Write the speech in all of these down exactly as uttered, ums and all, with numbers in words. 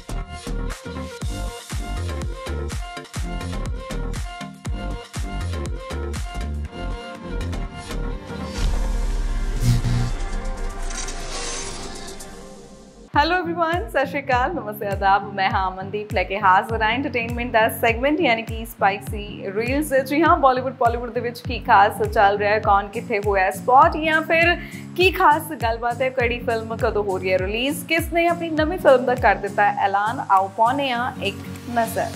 Hello everyone, सत श्री अकाल, नमस्ते, आदाब। मैं हाँ अमनदीप लेके हाजिर हाँ एंटरटेनमेंट का सैगमेंट यानी कि स्पाइसी रील्स। जी हाँ, बॉलीवुड बॉलीवुड ਦੇ ਵਿੱਚ ਕੀ ਖਾਸ ਚੱਲ ਰਿਹਾ ਹੈ, ਕੌਣ ਕਿੱਥੇ ਹੋਇਆ ਸਪॉट ਜਾਂ ਫਿਰ ਕੀ ਖਾਸ ਗੱਲਬਾਤ ਹੈ, ਕਿਹੜੀ ਫਿਲਮ ਕਦੋਂ ਹੋ ਰਹੀ ਹੈ ਰਿਲੀਜ਼, ਕਿਸ ਨੇ ਆਪਣੀ ਨਵੀਂ ਫਿਲਮ ਦਾ ਕਰ ਦਿੱਤਾ ਹੈ ਐਲਾਨ। ਆਓ ਪਾਉਂਦੇ ਹਾਂ ਇੱਕ ਨਜ਼ਰ।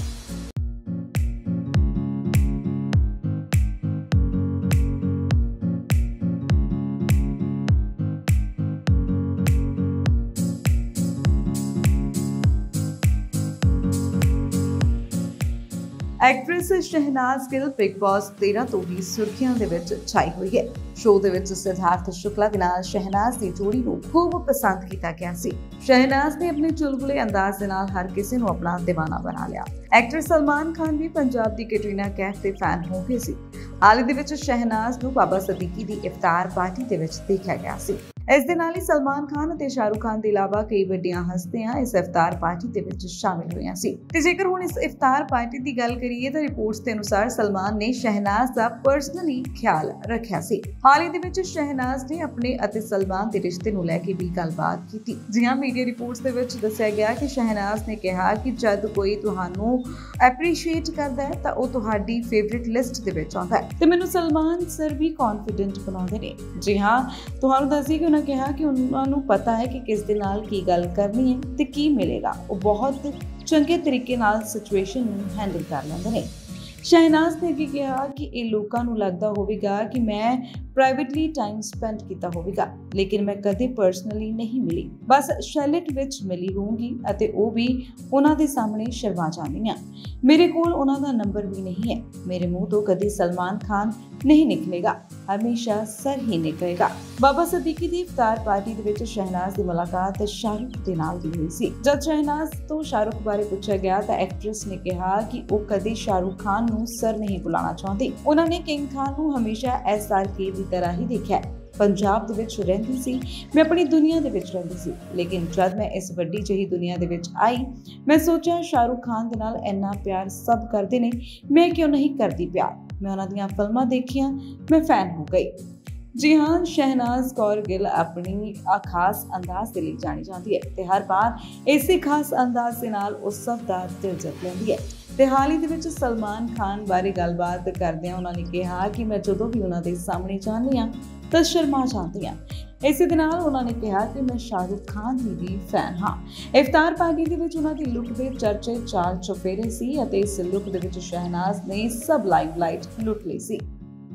Actress Shahnaz Gill Bigg Boss तेरह तो ही सुर्खियों दे विच छाई हुई है। शो दे विच सिद्धार्थ शुक्ला दे नाल शहनाज की जोड़ी नूं खूब पसंद किया गया सी। शहनाज ने अपने चुलबुले अंदाज दे नाल हर किसी नूं अपना दीवाना बना लिया। एक्टर सलमान खान भी पंजाब दी कैटरीना कैफ दे फैन हो गए सी। हाल ही दे विच शहनाज नूं बाबा सदीकी दी इफ्तार पार्टी दे विच देखा गया सी। इस दे नाल ही सलमान खान और शाहरुख खान के अलावा कई वड्डियां हस्तियां इस इफ्तार पार्टी दे विच शामिल हुई सी। ते जेकर हुण इस इफ्तार पार्टी की गल करिए तो रिपोर्ट्स के अनुसार सलमान ने शहनाज का पर्सनली ख्याल रखा सी। हाल ही दे विच शहनाज ने अपने अते सलमान के रिश्ते नूं लैके भी गलबात की। जी हां, मीडिया रिपोर्ट्स दे विच दस्सिया गया कि शहनाज ने कहा कि जद कोई तुहानूं एप्रीशिएट करदा है तां ओह तुहाडी फेवरेट लिस्ट दे विच आउंदा है ते मैनूं सलमान सर भी कॉन्फिडेंट बनाउंदे ने। जी हां, तुहानूं दस्सी कि उन्होंने कहा कि उन्होंने पता है कि किस दे नाल की गल करनी है ते की मिलेगा। वो बहुत चंगे तरीके नाल सिचुएशन नूं हैंडल कर लैंदे ने। शहनाज ने अगे कहा कि ये लोगों नूं लगदा होवेगा कि मैं प्राइवेटली टाइम स्पेंड किया होवेगा, लेकिन मैं कदे पर्सनली नहीं मिली, बस शैलेट विच मिली होऊंगी अते वो भी उन्हां दे सामने शर्मा जांदी हां। मेरे कोल उन्हां दा नंबर भी नहीं है। मेरे मुंह तो कदे सलमान खान नहीं निकलेगा, हमेशा सर ही निकलेगा। बाबा सदीकी दी इफ्तार पार्टी दे विच शहनाज दी मुलाकात शाहरुख दे नाल भी हुई सी। जब शहनाज तो शाहरुख बारे पूछा गया तो एक्ट्रेस ने कहा कि वो कदे शाहरुख खान नूं सर नहीं बुलाना चाहती। उन्होंने किंग खान नूं हमेशा एस आर के दी तरह ही देखा है। पंजाब दे विच रहिंदी सी, मैं अपनी दुनिया दे विच रहिंदी सी, लेकिन जब मैं इस वड्डी जही दुनिया दे विच आई, मैं सोचा शाहरुख खान दे नाल इन्ना प्यार सब करते ने, मैं क्यों नहीं करती प्यार। मैं उन्हां दीयां फिल्मां देखियां, मैं फैन हो गई। जी हाँ, शहनाज कौर गिल अपनी खास अंदाज के लिए जानी जाती है ते हर बार इसी खास अंदाज के नाल उस सब दा दिल जित लैंदी है। ते हाल ही दे विच सलमान खान बारे गलबात करदियां उन्होंने कहा कि मैं जदों भी उन्हां दे सामने जांदी हां तां शर्मा जांदी हां। इसी दे नाल उन्होंने कहा कि मैं शाहरुख खान की भी फैन हाँ। इफ्तार पार्टी दे विच उन्हां दी लुक दे चर्चे चाल चुफेरे सी अते इस लुक दे विच शहनाज ने सब लाइमलाइट लुट लई सी।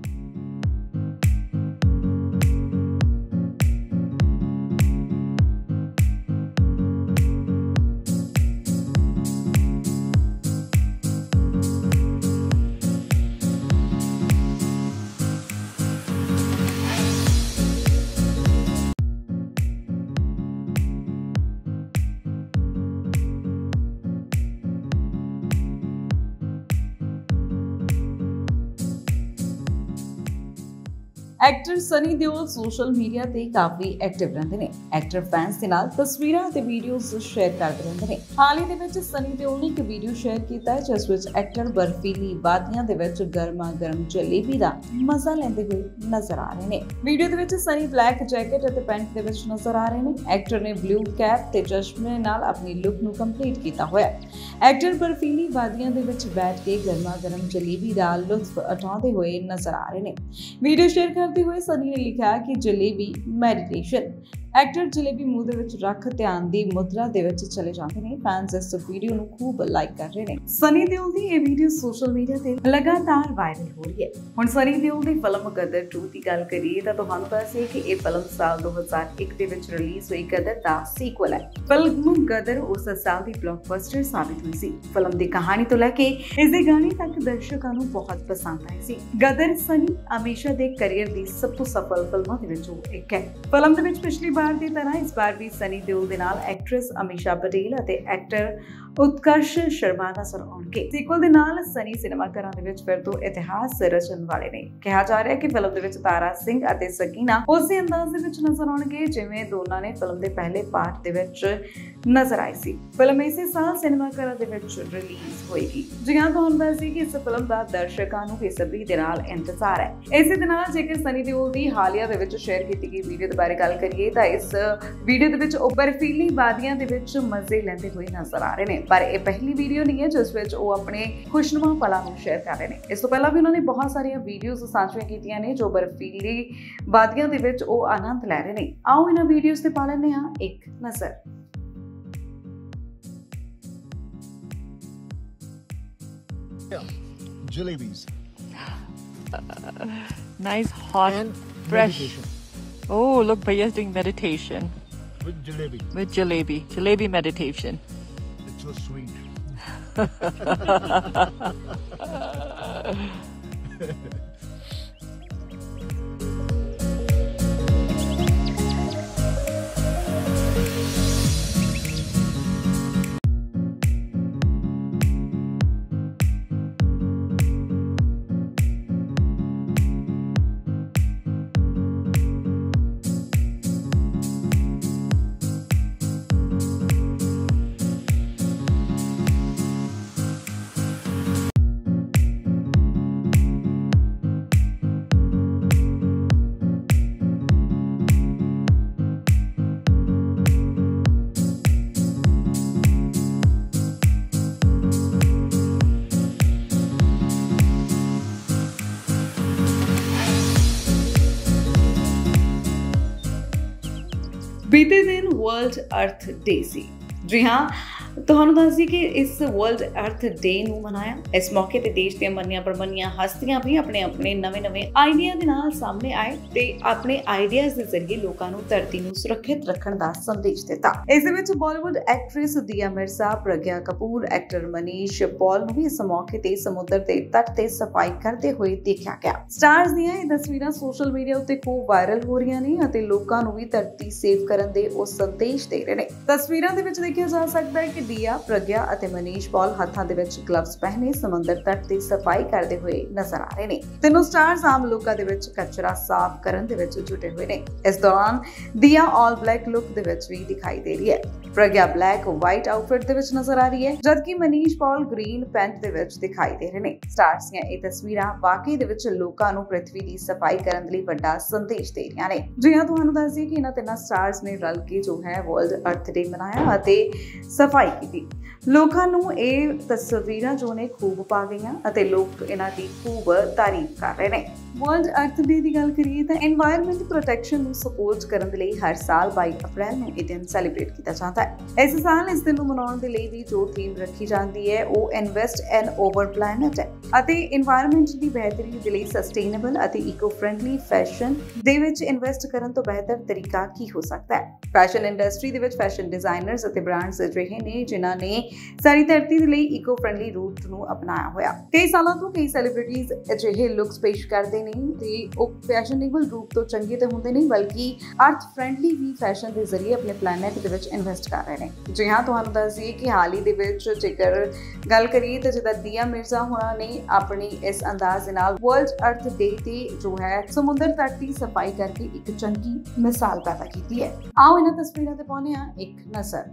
Actor Sunny Deol social media ते काफी एक्टिव रहंदे ने। एक्टर फैंस दे नाल तस्वीरां ते वीडियोस शेयर करदे रहंदे ने। हाल ही दे विच सनी देओल ने एक वीडियो शेयर कीता है जिस विच एक्टर बर्फीली वादियां दे विच गर्मा गर्म जलेबी दा मजा लैंदे हुए नजर आ रहे ने। वीडियो दे विच सनी ब्लैक जैकेट अते पैंट दे विच नजर आ रहे ने। एक्टर ने ब्लू कैप ते चश्मे नाल अपनी लुक नूं कंप्लीट कीता होया। एक्टर बर्फीली वादियां दे विच बैठ के गर्मा गर्म जलेबी दा लुत्फ उठाते हुए नजर आ रहे ने। वीडियो शेयर करते हुए सनी ने लिखा कि जलेबी मेडिटेशन। एक्टर जलेबी मुंह दे विच रख ध्यान दी मुद्रा दे विच चले जाते हैं। फैंस इस वीडियो नूं खूब लाइक कर रहे हैं। सनी देओल दी ये वीडियो सोशल मीडिया ते लगातार वायरल हो रही है। हुण सनी देओल दी फिल्म गदर टू की गल करिए तां तुहानूं दस्सिए कि ये फिल्म साल दो हज़ार एक दे विच रिलीज हुई गदर दा सीक्वल है। फिल्म गदर उस साल दी ब्लॉकबस्टर साबित हुई सी। फिल्म दी कहानी तो लैके इस दे गाने तक दर्शकों नूं बहुत पसंद आई सी। गदर सनी हमेशा दे करियर दी सब तो सफल फिल्मां दे विचों एक है। फिल्म दे विच पिछली बार की तरह इस बार भी सनी देओल दे नाल एक्ट्रेस अमीषा पटेल अते एक्टर ਉਤਕਰਸ਼ ਸ਼ਰਮਾ ਨਜ਼ਰ ਆਉਣਗੇ। ਸੀਕਵਲ ਦੇ ਨਾਲ ਸਨੀ ਸਿਨੇਮਾ ਘਰਾਂ ਦੇ ਵਿੱਚ ਫਿਰ ਤੋਂ ਇਤਿਹਾਸ ਰਚਣ ਵਾਲੇ ਨੇ। ਕਿਹਾ ਜਾ ਰਿਹਾ ਕਿ ਫਿਲਮ ਦੇ ਵਿੱਚ ਤਾਰਾ ਸਿੰਘ ਅਤੇ ਸਕੀਨਾ ਉਸੇ ਅੰਦਾਜ਼ ਦੇ ਵਿੱਚ ਨਜ਼ਰ ਆਉਣਗੇ ਜਿਵੇਂ ਦੋਨਾਂ ਨੇ ਫਿਲਮ ਦੇ ਪਹਿਲੇ ਪਾਰਟ ਦੇ ਵਿੱਚ ਨਜ਼ਰ ਆਈ ਸੀ। ਫਿਲਮ ਇਸੇ ਸਾਲ ਸਿਨੇਮਾ ਘਰਾਂ ਦੇ ਵਿੱਚ ਰਿਲੀਜ਼ ਹੋਏਗੀ। ਜੀ ਹਾਂ, ਤੁਹਾਨੂੰ ਦੱਸ ਦਈਏ ਕਿ ਇਸ ਫਿਲਮ ਦਾ ਦਰਸ਼ਕਾਂ ਨੂੰ ਬੇਸਬਰੀ ਦੇ ਨਾਲ ਇੰਤਜ਼ਾਰ ਹੈ। ਇਸੇ ਦੇ ਨਾਲ ਜੇਕਰ ਸਨੀ ਦਿਓਲ ਦੀ ਹਾਲੀਆ ਦੇ ਵਿੱਚ ਸ਼ੇਅਰ ਕੀਤੀ ਗਈ ਵੀਡੀਓ ਦੇ ਬਾਰੇ ਗੱਲ ਕਰੀਏ ਤਾਂ ਇਸ ਵੀਡੀਓ ਦੇ ਵਿੱਚ ਉਹ ਬਰਫੀਲੀ ਵਾਦੀਆਂ ਦੇ ਵਿੱਚ ਮਜ਼ੇ ਲੈਂਦੇ ਹੋਏ ਨਜ਼ਰ ਆ ਰਹੇ ਨੇ। ਪਰ ਇਹ ਪਹਿਲੀ ਵੀਡੀਓ ਨਹੀਂ ਹੈ ਜਿਸ ਵਿੱਚ ਉਹ ਆਪਣੇ ਖੁਸ਼ਨੁਮਾ ਪਲਾਂ ਨੂੰ ਸ਼ੇਅਰ ਕਰ ਰਹੇ ਨੇ। ਇਸ ਤੋਂ ਪਹਿਲਾਂ ਵੀ ਉਹਨਾਂ ਨੇ ਬਹੁਤ ਸਾਰੀਆਂ ਵੀਡੀਓਜ਼ ਸਾਂਝੀਆਂ ਕੀਤੀਆਂ ਨੇ ਜੋ ਬਰਫੀਲੀ ਵਾਦੀਆਂ ਦੇ ਵਿੱਚ ਉਹ ਆਨੰਦ ਲੈ ਰਹੇ ਨੇ। ਆਓ ਇਹਨਾਂ ਵੀਡੀਓਜ਼ ਤੇ ਪਾ ਲੈਂਦੇ ਹਾਂ ਇੱਕ ਨਜ਼ਰ। Jalebis. Uh, nice, hot, And fresh. meditation. Oh, look, Bhaiya's doing meditation With jalebi. with jalebi. Jalebi meditation. It's so sweet. ਬੀਤੇ ਦਿਨ ਵਰਲਡ ਅਰਥ ਡੇ ਸੀ। ਜੀ ਹਾਂ, ਤੁਹਾਨੂੰ ਦੱਸ ਦਈਏ ਕਿ ਇਸ ਵਰਲਡ ਅਰਥ ਡੇ ਨੂੰ ਮਨਾਇਆ। ਇਸ ਮੌਕੇ ਤੇ ਦੇਸ਼ ਦੀਆਂ ਮੰਨੀਆਂ ਪ੍ਰਮੰਨੀਆਂ ਹਸਤੀਆਂ ਵੀ ਆਪਣੇ ਆਪਣੇ ਨਵੇਂ-ਨਵੇਂ ਆਈਡੀਆ ਦੇ ਨਾਲ ਸਾਹਮਣੇ ਆਏ ਤੇ ਆਪਣੇ ਆਈਡੀਆਜ਼ ਦੇ ਜ਼ਰੀਏ ਲੋਕਾਂ ਨੂੰ ਧਰਤੀ ਨੂੰ ਸੁਰੱਖਿਅਤ ਰੱਖਣ ਦਾ ਸੰਦੇਸ਼ ਦਿੱਤਾ। ਇਸ ਦੇ ਵਿੱਚ Bollywood actress Dia Mirza, Pragya Kapoor, actor Manish Paul ਨੂੰ ਵੀ ਇਸ ਮੌਕੇ ਤੇ ਸਮੁੰਦਰ ਦੇ ਤੱਟ ਤੇ ਸਫਾਈ ਕਰਦੇ ਹੋਏ ਦੇਖਿਆ ਗਿਆ। ਸਟਾਰਸ ਦੀਆਂ ਇਹ ਤਸਵੀਰਾਂ ਸੋਸ਼ਲ ਮੀਡੀਆ ਉੱਤੇ ਖੂਬ ਵਾਇਰਲ ਹੋ ਰਹੀਆਂ ਨੇ ਅਤੇ ਲੋਕਾਂ ਨੂੰ ਵੀ ਧਰਤੀ ਸੇਵ ਕਰਨ ਦੇ ਉਹ ਸੰਦੇਸ਼ ਦੇ ਰਹੇ ਨੇ। ਤਸਵੀਰਾਂ ਦੇ ਵਿੱਚ ਦੇਖਿਆ ਜਾ ਸਕਦਾ ਹੈ ਕਿ ਦੀਆ, ਪ੍ਰਗਿਆ ਅਤੇ ਮਨੀਸ਼ ਪੌਲ ਹੱਥਾਂ ਦੇ ਵਿੱਚ ਗਲਵਜ਼ ਪਹਿਨੇ ਸਮੁੰਦਰ ਤੱਟ ਤੇ ਸਫਾਈ ਕਰਦੇ ਹੋਏ ਨਜ਼ਰ ਆ ਰਹੇ ਨੇ। ਤਿੰਨੋਂ ਸਟਾਰਸ ਆਮ ਲੋਕਾਂ ਦੇ ਵਿੱਚ ਕਚਰਾ ਸਾਫ਼ ਕਰਨ ਦੇ ਵਿੱਚ ਜੁਟੇ ਹੋਏ ਨੇ। ਇਸ ਦੌਰਾਨ ਦੀਆ ਆਲ ਬਲੈਕ ਲੁੱਕ ਦੇ ਵਿੱਚ ਵੀ ਦਿਖਾਈ ਦੇ ਰਹੀ ਹੈ। ਪ੍ਰਗਿਆ ਬਲੈਕ ਵਾਈਟ ਆਊਟਫਿਟ ਦੇ ਵਿੱਚ ਨਜ਼ਰ ਆ ਰਹੀ ਹੈ, ਜਦਕਿ ਮਨੀਸ਼ ਪੌਲ ਗ੍ਰੀਨ ਪੈਂਟ ਦੇ ਵਿੱਚ ਦਿਖਾਈ ਦੇ ਰਹੇ ਨੇ। ਸਟਾਰਸ ਦੀਆਂ ਇਹ ਤਸਵੀਰਾਂ ਵਾਕਈ ਦੇ ਵਿੱਚ ਲੋਕਾਂ ਨੂੰ ਪ੍ਰਿਥਵੀ ਦੀ ਸਫਾਈ ਕਰਨ ਲਈ ਵੱਡਾ ਸੰਦੇਸ਼ ਦੇ ਰਹੀਆਂ ਨੇ। ਜੀ ਹਾਂ, ਤੁਹਾਨੂੰ ਦੱਸ ਦਈਏ ਕਿ ਇਹਨਾਂ ਤਿੰਨਾਂ ਸਟਾਰਸ ਨੇ ਰਲ ਕੇ ਜੋ ਹੈ ਵਰਲਡ ਅਰਥ ਡੇ ਮਨਾਇਆ ਅਤੇ ਸਫਾਈ ਕੀਤੀ। ਲੋਕਾਂ ਨੂੰ ਇਹ ਤਸਵੀਰਾਂ ਜੋ ਨੇ ਖੂਬ ਪਾ ਗਈਆਂ ਅਤੇ ਲੋਕ ਇਹਨਾਂ ਦੀ ਖੂਬ ਤਾਰੀਫ ਕਰ ਰਹੇ ਨੇ। ਵਰਲਡ ਅਰਥ ਡੇ ਦੀ ਗੱਲ ਕਰੀਏ ਤਾਂ এনवायरमेंट ਪ੍ਰੋਟੈਕਸ਼ਨ ਨੂੰ ਸਪੋਰਟ ਕਰਨ ਦੇ ਲਈ ਹਰ ਸਾਲ ਬਾਈ ਅਪ੍ਰੈਲ ਨੂੰ ਇਹ ਦਿਨ ਸੈਲੀਬ੍ਰੇਟ ਕੀਤਾ ਜਾਂਦਾ ਹੈ। ਇਸ ਸਾਲ ਇਸ ਦਿਨ ਨੂੰ ਮਨਾਉਣ ਦੇ ਲਈ ਵੀ ਜੋ ਥੀਮ ਰੱਖੀ ਜਾਂਦੀ ਹੈ ਉਹ ਇਨਵੈਸਟ ਐਨ ਓਵਰ ਪਲੈਨਟ ਹੈ ਅਤੇ এনवायरमेंट ਦੀ ਬਿਹਤਰੀ ਦੇ ਲਈ ਸਸਟੇਨੇਬਲ ਅਤੇ ਇਕੋ ਫ੍ਰੈਂਡਲੀ ਫੈਸ਼ਨ ਦੇ ਵਿੱਚ ਇਨਵੈਸਟ ਕਰਨ ਤੋਂ ਬਿਹਤਰ ਤਰੀਕਾ ਕੀ ਹੋ ਸਕਦਾ ਹੈ। ਫੈਸ਼ਨ ਇੰਡਸਟਰੀ ਦੇ ਵਿੱਚ ਫੈਸ਼ਨ ਡਿਜ਼ਾਈਨਰਸ ਅਤੇ ਬ੍ਰਾਂਡਸ ਅਜਿਹੇ ਨੇ ਜਿਨ੍ਹਾਂ ਨੇ ਸਾਰੀ ਧਰਤੀ ਦੇ ਲਈ ਇਕੋ ਫ੍ਰੈਂਡਲੀ ਰੂਟ ਨੂੰ ਅਪਣਾਇਆ ਹੋਇਆ। ਕਈ ਸਾਲਾਂ ਤੋਂ ਕਈ ਸੈਲੀਬ੍ਰਿਟੀਜ਼ ਅਜਿਹੇ ਲੁੱਕਸ ਪੇਸ਼ ਕਰਦੇ ਨੇ ਤੇ ਉਹ ਫੈਸ਼ਨੇਬਲ ਰੂਪ ਤੋਂ ਚੰਗੇ ਤੇ ਹੁੰਦੇ ਨਹੀਂ ਬਲਕਿ ਅਰਥ ਫ੍ਰੈਂਡਲੀ ਵੀ ਫੈਸ਼ਨ ਦੇ ਜ਼ਰੀਏ ਆਪਣੇ ਪਲੈਨਟ ਦੇ ਵਿੱਚ ਇਨਵੈਸਟ ਕਰ ਰਹੇ ਨੇ। ਜੀ ਹਾਂ, ਤੁਹਾਨੂੰ ਦੱਸ ਦਈਏ ਕਿ ਹਾਲ ਹੀ ਦੇ ਵਿੱਚ ਜੇਕਰ ਗੱਲ ਕਰੀਏ ਤਾਂ ਜਿੱਦਾਂ ਦੀਆ ਮਿਰਜ਼ਾ ਹੋਣਾ ਨੇ ਆਪਣੀ ਇਸ ਅੰਦਾਜ਼ ਦੇ ਨਾਲ ਵਰਲਡ ਅਰਥ ਡੇ ਤੇ ਜੋ ਹੈ ਸਮੁੰਦਰ ਤੱਟ ਦੀ ਸਫਾਈ ਕਰਕੇ ਇੱਕ ਚੰਗੀ ਮਿਸਾਲ ਪੈਦਾ ਕੀਤੀ ਹੈ। ਆਓ ਇਹਨਾਂ ਤਸਵੀਰਾਂ ਤੇ ਪਾਉਂਦੇ ਹਾਂ ਇੱਕ ਨਜ਼ਰ।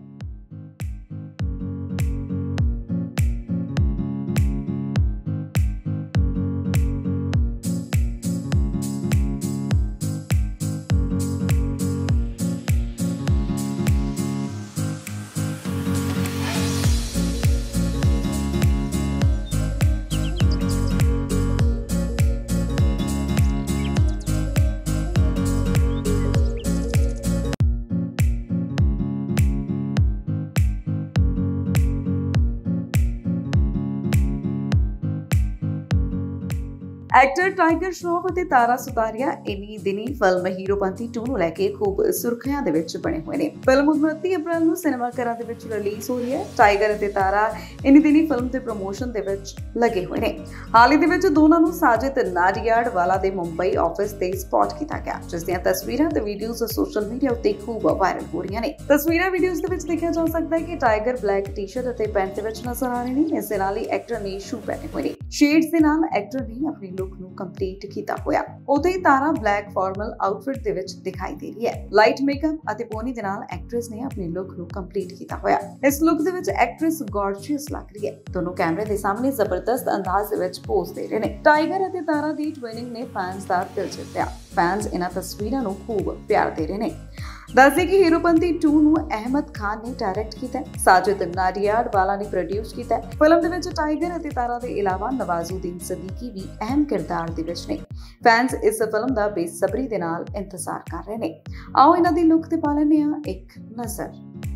एक्टर टाइगर श्रॉफ ਅਤੇ ਤਾਰਾ ਸੁਤਾਰੀਆ ਇਨੀ ਦਿਨੀ ਫਿਲਮ ਹੀਰੋਪੰਤੀ ਟੂ ਨੂੰ ਲੈ ਕੇ ਖੂਬ ਸੁਰਖੀਆਂ ਦੇ ਵਿੱਚ ਬਣੇ ਹੋਏ ਨੇ। ਫਿਲਮ ਉਨੱਤੀ ਅਪ੍ਰੈਲ ਨੂੰ ਸਿਨੇਮਾ ਘਰਾਂ ਦੇ ਵਿੱਚ ਰਿਲੀਜ਼ ਹੋ ਰਹੀ ਹੈ। ਟਾਈਗਰ ਅਤੇ ਤਾਰਾ ਇਨੀ ਦਿਨੀ ਫਿਲਮ ਦੇ ਪ੍ਰਮੋਸ਼ਨ ਦੇ ਵਿੱਚ ਲੱਗੇ ਹੋਏ ਨੇ। ਹਾਲ ਹੀ ਦੇ ਵਿੱਚ ਦੋਨਾਂ ਨੂੰ ਸਾਜਿਦ ਨਾਡੀਆਡਵਾਲਾ ਦੇ ਮੁੰਬਈ ਆਫਿਸ ਤੇ ਸਪੌਟ ਕੀਤਾ ਗਿਆ, ਜਿਸ ਦੀਆਂ ਤਸਵੀਰਾਂ ਤੇ ਵੀਡੀਓਜ਼ ਸੋਸ਼ਲ ਮੀਡੀਆ ਉੱਤੇ ਖੂਬ ਵਾਇਰਲ ਹੋ ਰਹੀਆਂ ਨੇ। ਤਸਵੀਰਾਂ ਵੀਡੀਓਜ਼ ਦੇ ਵਿੱਚ ਦੇਖਿਆ ਜਾ ਸਕਦਾ ਹੈ ਕਿ ਟਾਈਗਰ ਬਲੈਕ ਟੀ-ਸ਼ਰਟ ਅਤੇ ਪੈਂਟ ਦੇ ਵਿੱਚ ਨਜ਼ਰ ਆ ਰਹੇ ਨੇ। ਇਸ ਦੇ ਨਾਲ ਹੀ ਐਕਟਰ ਨੇ ਸ਼ੂ ਪਹਿਨੇ ਹੋਏ ਨੇ। ਸ਼ੇਡਸ ਦੇ ਨਾਲ ਐਕਟਰ ਨੇ ਆਪਣੀ ਲੁੱਕ ਨੂੰ ਕੰਪਲੀਟ ਕੀਤਾ ਹੋਇਆ। ਉਤੇ ਹੀ ਤਾਰਾ ਬਲੈਕ ਫਾਰਮਲ ਆਊਟਫਿਟ ਦੇ ਵਿੱਚ ਦਿਖਾਈ ਦੇ ਰਹੀ ਹੈ। ਲਾਈਟ ਮੇਕਅਪ ਅਤੇ ਪੋਨੀ ਦੇ ਨਾਲ ਐਕਟਰੈਸ ਨੇ ਆਪਣੀ ਲੁੱਕ ਨੂੰ ਕੰਪਲੀਟ ਕੀਤਾ ਹੋਇਆ। ਇਸ ਲੁੱਕ ਦੇ ਵਿੱਚ ਐਕਟਰੈਸ ਗॉर्जियस ਲੱਗ ਰਹੀ ਹੈ। ਦੋਨੋਂ ਕੈਮਰੇ ਦੇ ਸਾਹਮਣੇ ਜ਼ਬਰਦਸਤ ਅੰਦਾਜ਼ ਦੇ ਵਿੱਚ ਪੋਜ਼ ਦੇ ਰਹੇ ਨੇ। ਟਾਈਗਰ ਅਤੇ ਤਾਰਾ ਦੀ ਟਵਿਨਿੰਗ ਨੇ ਫੈਨਸ ਦਾ ਦਿਲ ਜਿੱਤਿਆ। ਫੈਨਸ ਇਹਨਾਂ ਤਸਵੀਰਾਂ ਨੂੰ ਖੂਬ ਪਿਆਰ ਦੇ ਰਹੇ ਨੇ। ਦੱਸਦੇ ਕਿ ਹੀਰੋਪੰਤੀ ਟੂ ਨੂੰ ਅਹਿਮਦ ਖਾਨ ਨੇ ਡਾਇਰੈਕਟ ਕੀਤਾ ਹੈ, ਸਾਜਿਦ ਨਾਡੀਆਡਵਾਲਾ ਨੇ ਪ੍ਰੋਡਿਊਸ ਕੀਤਾ ਹੈ। ਫਿਲਮ ਦੇ ਵਿੱਚ ਟਾਈਗਰ ਅਤੇ ਤਾਰਾ ਦੇ ਇਲਾਵਾ ਨਵਾਜ਼ੁਦੀਨ ਸਦੀਕੀ ਵੀ ਅਹਿਮ ਕਿਰਦਾਰ ਦੇ ਵਿੱਚ ਨੇ। ਫੈਨਸ ਇਸ ਫਿਲਮ ਦਾ ਬੇਸਬਰੀ ਦੇ ਨਾਲ ਇੰਤਜ਼ਾਰ ਕਰ ਰਹੇ ਨੇ। ਆਓ ਇਹਨਾਂ ਦੀ ਲੁੱਕ ਤੇ ਪਾ ਲੈਂਦੇ ਹਾਂ ਇੱਕ ਨਜ਼ਰ।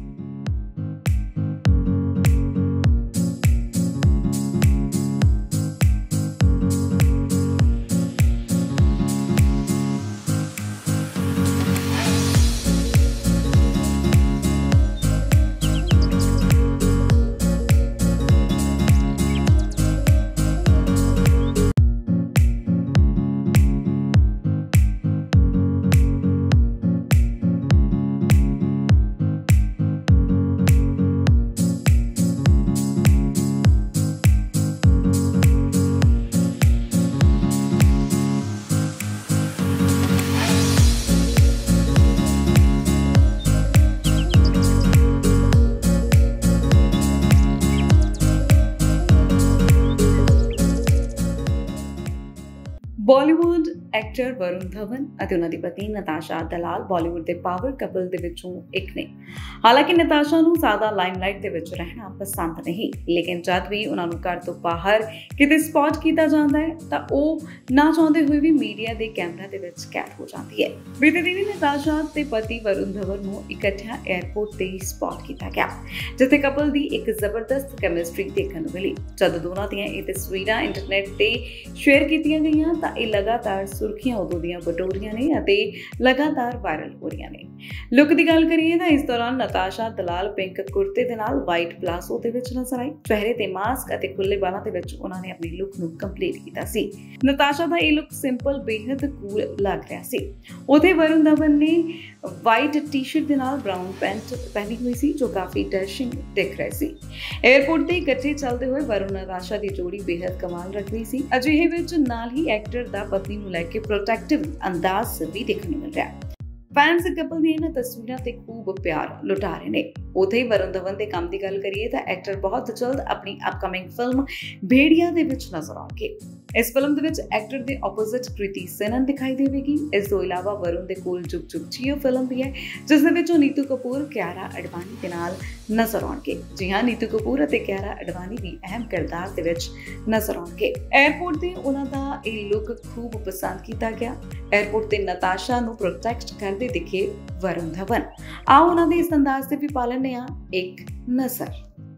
ਬਾਲੀਵੁੱਡ ਐਕਟਰ ਵਰੁਣ ਧਵਨ ਅਤੇ ਉਹਨਾਂ ਦੀ ਪਤਨੀ ਨਤਾਸ਼ਾ ਦਲਾਲ ਬਾਲੀਵੁੱਡ ਦੇ ਪਾਵਰ ਕਪਲ ਦੇ ਵਿੱਚੋਂ ਇੱਕ ਨੇ। ਹਾਲਾਂਕਿ ਨਤਾਸ਼ਾ ਨੂੰ ਜ਼ਿਆਦਾ ਲਾਈਮਲਾਈਟ ਦੇ ਵਿੱਚ ਰਹਿਣਾ ਪਸੰਦ ਨਹੀਂ, ਲੇਕਿਨ ਜਦ ਵੀ ਉਹਨਾਂ ਨੂੰ ਘਰ ਤੋਂ ਬਾਹਰ ਕਿਤੇ ਸਪੌਟ ਕੀਤਾ ਜਾਂਦਾ ਹੈ ਤਾਂ ਉਹ ਨਾ ਚਾਹੁੰਦੇ ਹੋਏ ਵੀ ਮੀਡੀਆ ਦੇ ਕੈਮਰਾ ਦੇ ਵਿੱਚ ਕੈਦ ਹੋ ਜਾਂਦੀ ਹੈ। ਬੀਤੇ ਦਿਨੀ ਨਤਾਸ਼ਾ ਤੇ ਪਤੀ ਵਰੁਣ ਧਵਨ ਨੂੰ ਇਕੱਠਿਆਂ 에ਅਰਪੋਰਟ ਤੇ ਸਪੌਟ ਕੀਤਾ ਗਿਆ, ਜਿੱਥੇ ਕਪਲ ਦੀ ਇੱਕ ਜ਼ਬਰਦਸਤ ਕੈਮਿਸਟਰੀ ਦੇਖਣ ਨੂੰ ਮਿਲੀ। ਜਦ ਦੋਨਾਂ ਦੀਆਂ ਇਹ ਤਸਵੀਰਾਂ ਇੰਟਰਨੈਟ ਤੇ ਸ਼ੇਅਰ ਕੀਤੀਆਂ ਗਈਆਂ ਤਾਂ ਇਹ ਲਗਾਤਾਰ ਸੁਰਖੀਆਂ ਉਦੋਂ ਦੀਆਂ ਬਟੋਰੀਆਂ ਨੇ ਅਤੇ ਲਗਾਤਾਰ ਵਾਇਰਲ ਹੋ ਰਹੀਆਂ ਨੇ। ਲੁੱਕ ਦੀ ਗੱਲ ਕਰੀਏ ਤਾਂ ਇਸ ਦੌਰਾਨ ਨਤਾਸ਼ਾ ਦਲਾਲ ਪਿੰਕ ਕੁਰਤੇ ਦੇ ਨਾਲ ਵਾਈਟ ਪਲਾਜ਼ੋ ਦੇ ਵਿੱਚ ਨਜ਼ਰ ਆਈ। ਚਿਹਰੇ ਤੇ ਮਾਸਕ ਅਤੇ ਖੁੱਲੇ ਬਾਲਾਂ ਦੇ ਵਿੱਚ ਉਹਨਾਂ ਨੇ ਆਪਣੀ ਲੁੱਕ ਨੂੰ ਕੰਪਲੀਟ ਕੀਤਾ ਸੀ। ਨਤਾਸ਼ਾ ਦਾ ਇਹ ਲੁੱਕ ਸਿੰਪਲ ਬੇहद ਕੂਲ ਲੱਗ ਰਿਹਾ ਸੀ। ਉਥੇ ਵਰੁਣ ਧਵਨ ਨੇ ਵਾਈਟ ਟੀ-ਸ਼ਰਟ ਦੇ ਨਾਲ ਬ੍ਰਾਊਨ ਪੈਂਟ ਪਹਿਨੀ ਹੋਈ ਸੀ, ਜੋ ਕਾਫੀ ਡੈਸ਼ਿੰਗ ਦਿਖ ਰਹੀ ਸੀ। 에ਅਰਪੋਰਟ ਤੇ ਇਕੱਠੇ ਚੱਲਦੇ ਹੋਏ ਵਰੁਣ ਨਤਾਸ਼ਾ ਦੀ ਜੋੜੀ ਬੇहद ਕਮਾਲ ਰੱਖ ਰਹੀ ਸੀ। ਅਜਿਹੇ ਵਿੱਚ ਨਾਲ ਹੀ ਐਕਟਰ ਦਾ ਪਤਨੀ ਨੂੰ ਲੈ ਕੇ ਪ੍ਰੋਟੈਕਟਿਵ ਅੰਦਾਜ਼ ਵੀ ਦੇਖਣ ਨੂੰ ਮਿਲ ਰਿਹਾ। ਫੈਨਸ ਕਪਲ ਦੀਆਂ ਇਹਨਾਂ ਤਸਵੀਰਾਂ ਤੇ ਖੂਬ ਪਿਆਰ ਲੁਟਾ ਰਹੇ ਨੇ। ਉਥੇ ਹੀ ਵਰੁਣ ਧਵਨ ਦੇ ਕੰਮ ਦੀ ਗੱਲ ਕਰੀਏ ਤਾਂ ਐਕਟਰ ਬਹੁਤ ਜਲਦ ਆਪਣੀ ਅਪਕਮਿੰਗ ਫਿਲਮ ਭੇੜੀਆ ਦੇ ਵਿੱਚ ਨਜ਼ਰ ਆਉਣਗੇ। ਇਸ ਫਿਲਮ ਦੇ ਵਿੱਚ ਐਕਟਰ ਦੇ ਆਪੋਜ਼ਿਟ ਕ੍ਰਿਤੀ ਸੈਨਨ ਦਿਖਾਈ ਦੇਵੇਗੀ। ਇਸ ਤੋਂ ਇਲਾਵਾ ਵਰੁਣ ਦੇ ਕੋਲ ਜੁਗ ਜੁਗ ਜੀਓ ਫਿਲਮ ਵੀ ਹੈ, ਜਿਸ ਦੇ ਵਿੱਚ ਉਹ ਨੀਤੂ ਕਪੂਰ, ਕਿਆਰਾ ਅਡਵਾਨੀ ਦੇ ਨਾਲ ਨਜ਼ਰ ਆਉਣਗੇ। ਜੀ ਹਾਂ, ਨੀਤੂ ਕਪੂਰ ਅਤੇ ਕਿਆਰਾ ਅਡਵਾਨੀ ਵੀ ਅਹਿਮ ਕਿਰਦਾਰ ਦੇ ਵਿੱਚ ਨਜ਼ਰ ਆਉਣਗੇ। 에ਅਰਪੋਰਟ ਤੇ ਉਹਨਾਂ ਦਾ ਇਹ ਲੁੱਕ ਖੂਬ ਪਸੰਦ ਕੀਤਾ ਗਿਆ। 에ਅਰਪੋਰਟ ਤੇ ਨਤਾਸ਼ਾ ਨੂੰ ਪ੍ਰੋਟੈਕਟ ਕਰਦੇ ਦਿਖੇ ਵਰੁਣ ਧਵਨ। ਆਓ ਉਹਨਾਂ ਦੇ ਇਸ ਅੰਦਾਜ਼ ਤੇ ਵੀ ਪਾ ਲੈਂਦੇ ਹਾਂ ਇੱਕ ਨਜ਼ਰ।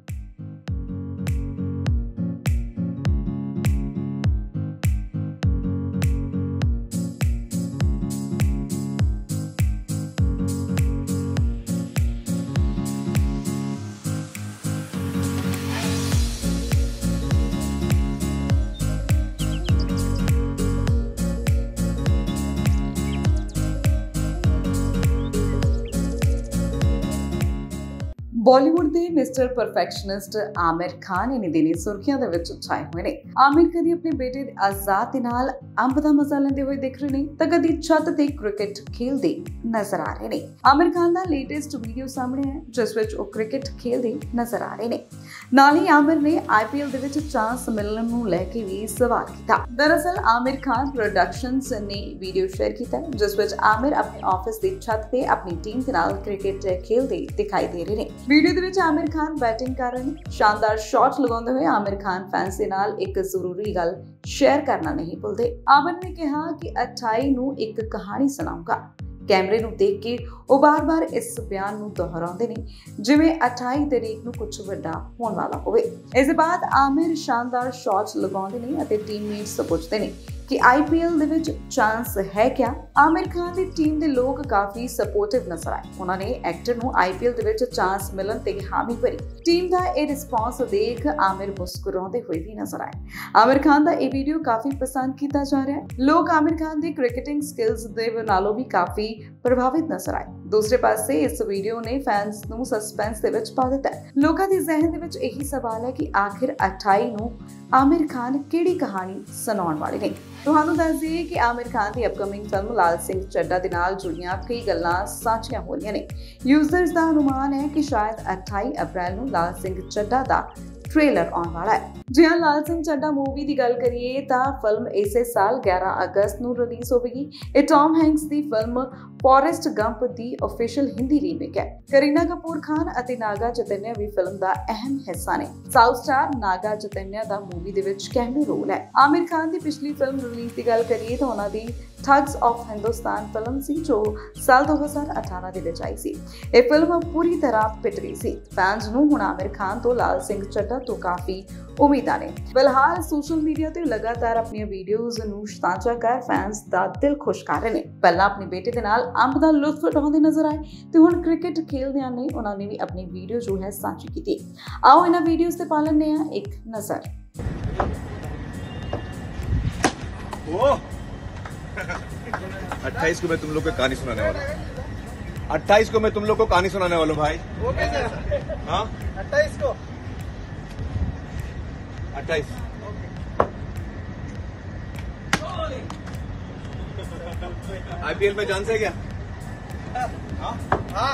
ਬਾਲੀਵੁੱਡ ਦੇ ਮਿਸਟਰ ਪਰਫੈਕਸ਼ਨਿਸਟ ਆਮਿਰ ਖਾਨ ਇਨੀ ਦਿਨੀ ਸੁਰਖੀਆਂ ਦੇ ਵਿੱਚ ਛਾਏ ਹੋਏ ਨੇ। ਆਮਿਰ ਕਦੀ ਆਪਣੇ ਬੇਟੇ ਆਜ਼ਾਦ ਦੇ ਨਾਲ ਅੰਬ ਦਾ ਮਜ਼ਾ ਲੈਂਦੇ ਹੋਏ ਦਿਖ ਰਹੇ ਨੇ ਤਾਂ ਕਦੀ ਛੱਤ ਤੇ ਕ੍ਰਿਕਟ ਖੇਲਦੇ ਨਜ਼ਰ ਆ ਰਹੇ ਨੇ। ਆਮਿਰ ਖਾਨ ਦਾ ਲੇਟੈਸਟ ਵੀਡੀਓ ਸਾਹਮਣੇ ਹੈ, ਜਿਸ ਵਿੱਚ ਉਹ ਕ੍ਰਿਕਟ ਖੇਲਦੇ ਨਜ਼ਰ ਆ ਰਹੇ ਨੇ। ਨਾਲ ਹੀ ਆਮਿਰ ਨੇ ਆਈਪੀਐਲ ਦੇ ਵਿੱਚ ਚਾਂਸ ਮਿਲਣ ਨੂੰ ਲੈ ਕੇ ਵੀ ਸਵਾਲ ਕੀਤਾ। ਦਰਅਸਲ ਆਮਿਰ ਖਾਨ ਪ੍ਰੋਡਕਸ਼ਨਸ ਨੇ ਵੀਡੀਓ ਸ਼ੇਅਰ ਕੀਤਾ, ਜਿਸ ਵਿੱਚ ਆਮਿਰ ਆਪਣੇ ਆਫਿਸ ਦੀ ਛੱਤ ਤੇ ਆਪਣੀ ਟੀਮ ਦੇ ਨਾਲ ਕ੍ਰਿਕਟ ਖੇਲਦੇ ਦਿਖਾਈ ਦੇ ਰਹੇ ਨੇ। ਵੀਡੀਓ ਦੇ ਵਿੱਚ ਆਮਿਰ ਖਾਨ ਬੈਟਿੰਗ ਕਰ ਰਹੇ ਨੇ। ਸ਼ਾਨਦਾਰ ਸ਼ਾਟ ਲਗਾਉਂਦੇ ਹੋਏ ਆਮਿਰ ਖਾਨ ਫੈਨਸ ਦੇ ਨਾਲ ਇੱਕ ਜ਼ਰੂਰੀ ਗੱਲ ਸ਼ੇਅਰ ਕਰਨਾ ਨਹੀਂ ਭੁੱਲਦੇ। ਆਮਿਰ ਨੇ ਕਿਹਾ ਕਿ ਅਠਾਈ ਨੂੰ ਇੱਕ ਕਹਾਣੀ ਸੁਣਾਉਂਗਾ। ਕੈਮਰੇ ਨੂੰ ਦੇਖ ਕੇ ਉਹ ਬਾਰ-ਬਾਰ ਇਸ ਬਿਆਨ ਨੂੰ ਦੁਹਰਾਉਂਦੇ ਨੇ ਜਿਵੇਂ ਅਠਾਈ ਤਰੀਕ ਨੂੰ ਕੁਝ ਵੱਡਾ ਹੋਣ ਵਾਲਾ ਹੋਵੇ। ਇਸ ਦੇ ਬਾਅਦ ਆਮਿਰ ਸ਼ਾਨਦਾਰ ਸ਼ਾਟਸ ਲਗਾਉਂਦੇ ਨੇ ਅਤੇ ਟੀਮਮੇਟਸ ਪੁੱਛਦੇ ਨੇ ਕਿ ਆਈਪੀਐਲ ਦੇ ਵਿੱਚ ਚਾਂਸ ਹੈ ਕਿਆ। ਆਮਿਰ ਖਾਨ ਦੀ ਟੀਮ ਦੇ ਲੋਕ ਕਾਫੀ ਸਪੋਰਟਿਵ ਨਜ਼ਰ ਆਏ। ਉਹਨਾਂ ਨੇ ਐਕਟਰ ਨੂੰ ਆਈਪੀਐਲ ਦੇ ਵਿੱਚ ਚਾਂਸ ਮਿਲਣ ਤੇ ਹਾਮੀ ਭਰੀ। ਟੀਮ ਦਾ ਇਹ ਰਿਸਪੌਂਸ ਦੇਖ ਆਮਿਰ ਮੁਸਕਰਾਉਂਦੇ ਹੋਏ ਵੀ ਨਜ਼ਰ ਆਏ। ਆਮਿਰ ਖਾਨ ਦਾ ਇਹ ਵੀਡੀਓ ਕਾਫੀ ਪਸੰਦ ਕੀਤਾ ਜਾ ਰਿਹਾ ਹੈ। ਲੋਕ ਆਮਿਰ ਖਾਨ ਦੀ ਕ੍ਰਿਕਟਿੰਗ ਸਕਿੱਲਸ ਦੇ ਨਾਲੋਂ ਵੀ ਕਾਫੀ ਪ੍ਰਭਾਵਿਤ ਨਜ਼ਰ ਆਏ। ਦੂਸਰੇ ਪਾਸੇ ਇਸ ਵੀਡੀਓ ਨੇ ਫੈਨਸ ਨੂੰ ਸਸਪੈਂਸ ਦੇ ਵਿੱਚ ਪਾ ਦਿੱਤਾ ਹੈ। ਲੋਕਾਂ ਦੇ ਜ਼ਿਹਨ ਦੇ ਵਿੱਚ ਇਹੀ ਸਵਾਲ ਹੈ ਕਿ ਆਖਿਰ ਅਠਾਈ ਨੂੰ ਆਮਿਰ ਖਾਨ ਕਿਹੜੀ ਕਹਾਣੀ ਸੁਣਾਉਣ ਵਾਲੇ ਨੇ। ਤੁਹਾਨੂੰ ਦੱਸ ਦਈਏ ਕਿ ਆਮਿਰ ਖਾਨ ਦੀ ਅਪਕਮਿੰਗ ਫਿਲਮ ਲਾਲ ਸਿੰਘ ਚੱਡਾ ਦੇ ਨਾਲ ਜੁੜੀਆਂ ਕਈ ਗੱਲਾਂ ਸਾਂਝੀਆਂ ਹੋ ਰਹੀਆਂ ਨੇ। ਯੂਜ਼ਰਸ ਦਾ ਅਨੁਮਾਨ ਹੈ ਕਿ ਸ਼ਾਇਦ ਅਠਾਈ ਅਪ੍ਰੈਲ ਨੂੰ ਲਾਲ ਸਿੰਘ ਚੱਡਾ ਦਾ ट्रेलर आने वाला है। जी हाँ, लाल सिंह चड्ढा मूवी की गल करिए तो फिल्म इसे साल ग्यारह अगस्त को रिलीज होगी। ये टॉम हैंक्स की फिल्म फॉरेस्ट गंप की ऑफिशियल हिंदी रीमेक है। करीना कपूर खान और नागा चैतन्य भी फिल्म का अहम हिस्सा ने। साउथ स्टार नागा चैतन्य का मूवी दे विच कैमियो रोल है। आमिर खान की पिछली फिल्म रिलीज की गल करिए तो उन्होंने ठग्स ऑफ हिंदुस्तान फिल्म सी जो साल दो हज़ार अठारह दे विच आई सी। ये फिल्म पूरी तरह पिट गई सी। फैंस नूं हुण आमिर खान तो लाल सिंह चड्ढा तो काफी उम्मीदां ने। फिलहाल सोशल मीडिया ते लगातार अपनी वीडियोज़ नूं साझा कर फैंस दा दिल खुश कर रहे ने। पहला अपने बेटे दे नाल अंब दा लुत्फ उठाउंदे नजर आए ते हुण क्रिकेट खेलदियां ने उन्हां ने भी अपनी वीडियो जो है साझी कीती। आओ इन्हां वीडियोज़ ते पा लैंदे हां एक नज़र। अट्ठाईस को मैं तुम लोग को कहानी सुनाने वाला हूँ। अट्ठाईस को मैं तुम लोग को कहानी सुनाने वाला हूँ भाई। Okay sir. हाँ अट्ठाईस को अट्ठाईस आईपीएल में चांस है क्या? हाँ हाँ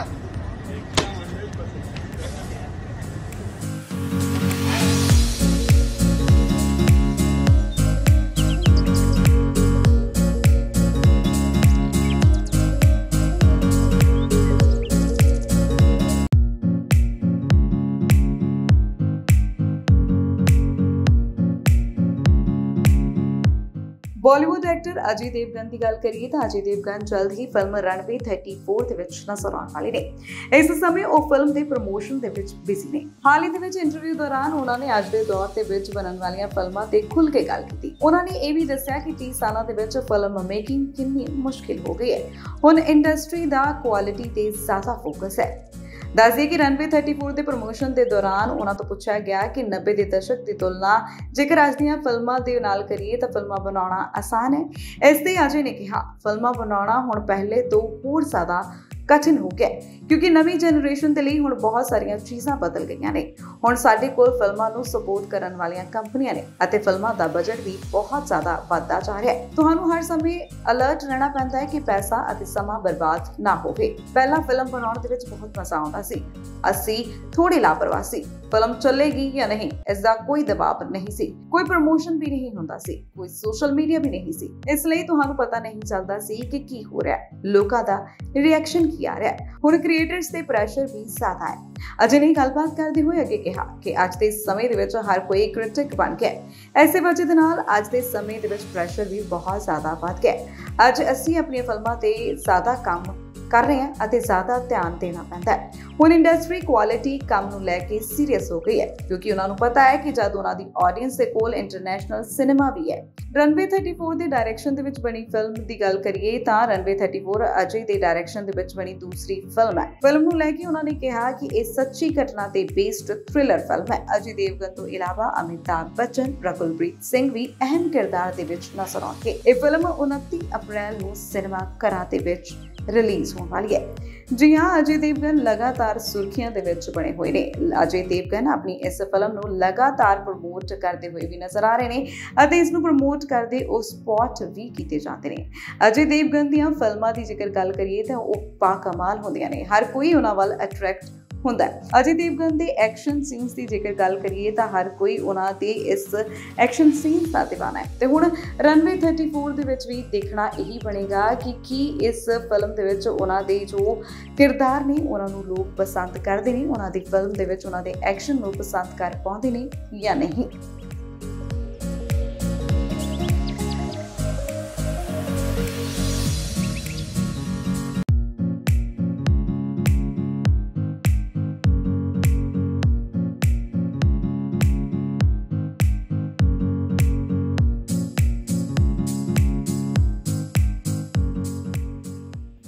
बॉलीवुड एक्टर अजय देवगन की गल करिए तो अजय देवगन जल्द ही फिल्म रनवे थर्टी फोर दे विच नजर आने वाले ने। इस समय वो फिल्म के प्रमोशन दे विच बिजी ने। हाल ही दे विच इंटरव्यू दौरान उन्होंने अज दे दौर दे विच बनन वालियां फिल्मां ते खुल के गल की। उन्होंने ये भी दस्सिया कि तीस सालां दे विच फिल्म मेकिंग कितनी मुश्किल हो गई है। हुण इंडस्ट्री दा क्वालिटी ते ज्यादा फोकस है। दस दिए कि रनवे थर्टी फोर के प्रमोशन के दौरान उन्होंने तो पूछा गया कि नब्बे के दशक की तुलना जेकर अज दी फिल्मों के नाल करिए तो फिल्मां बनाना आसान है। इसते अजय ने कहा फिल्मां बनाना हुण पहले तो होर ज़्यादा कठिन हो गया क्योंकि नवी जनरेशन के लिए हुण बहुत सारिया चीज़ां बदल गई ने। हुण साडे कोल फिल्मां नूं सपोर्ट करन वालियां कंपनियां ने अते फिल्मां दा बजट भी बहुत ज़्यादा वधदा जा रहा है। तुहानूं हर समय अलर्ट रहना पैंदा है कि पैसा अते समा बर्बाद ना होवे। पहला फिल्म बनाउण दे विच बहुत मज़ा आउंदा सी। असीं थोड़ी लापरवाह सी। फिल्म चलेगी या नहीं इसका कोई दबाव नहीं सी। कोई प्रमोशन भी नहीं हुंदा सी। कोई सोशल मीडिया भी नहीं सी। इसलिए तुहानूं पता नहीं चलदा सी कि की हो रहा है, लोकां दा रिएक्शन की आ रहा है। हुण क्रिएटर्स ते प्रैशर भी ज्यादा है। अजय ने गलबात करते हुए अगे कहा कि अज के समय दे विच हर कोई क्रिटिक बन गया। ऐसे वजह दे नाल अज के समय दे विच प्रैशर भी बहुत ज्यादा वध गया। अज असीं अपनी फिल्मां ते ज्यादा काम कर रहे हैं अते ज्यादा ध्यान देना पैंदा है। हुण इंडस्ट्री क्वालिटी काम नूं लैके सीरीयस हो गई है क्योंकि उन्होंने पता है कि जद उन्हां दी ऑडियंस दे कोल इंटरनेशनल सिनेमा भी है। रनवे थर्टी फोर के डायरेक्शन दे विच बनी फिल्म की गल करिए तो रनवे थर्टी फोर अजय के डायरेक्शन दे विच बनी दूसरी फिल्म है। फिल्म नूं लैके उन्होंने कहा कि यह सच्ची घटना ते बेस्ड थ्रिलर फिल्म है। अजय देवगन तो इलावा अमिताभ बच्चन, रकुलप्रीत सिंह भी अहम किरदार दे विच नजर आउणगे। यह फिल्म उनतीस अप्रैल नूं सिनेमा घरां दे विच रिलीज होने वाली है। जी हाँ, अजय देवगन लगातार सुर्खियां दे विच बने हुए ने। अजय देवगन अपनी इस फिल्म नूं लगातार प्रमोट करते हुए भी नजर आ रहे हैं अते इस नूं प्रमोट करते वो स्पॉट भी किए जाते हैं। अजय देवगन दीयां फिल्मां दी जेकर गल करिए तो वो बाकमाल होंदियां ने। हर कोई उन्हां वल अट्रैक्ट हुंदा है। अजय देवगन दे एक्शन सीन्स की जेकर गल करिए तो हर कोई उन्हां दे इस एक्शन सीन्स दा दीवाना है। तो हुण रनवे थर्टी फोर दे विच भी देखना यही बनेगा कि की इस फिल्म दे विच उन्हां दे जो किरदार ने उन्हां नूं लोग पसंद करदे ने, उन्हां दी फिल्म दे विच उन्हां दे एक्शन नूं पसंद कर पाउंदे ने या नहीं।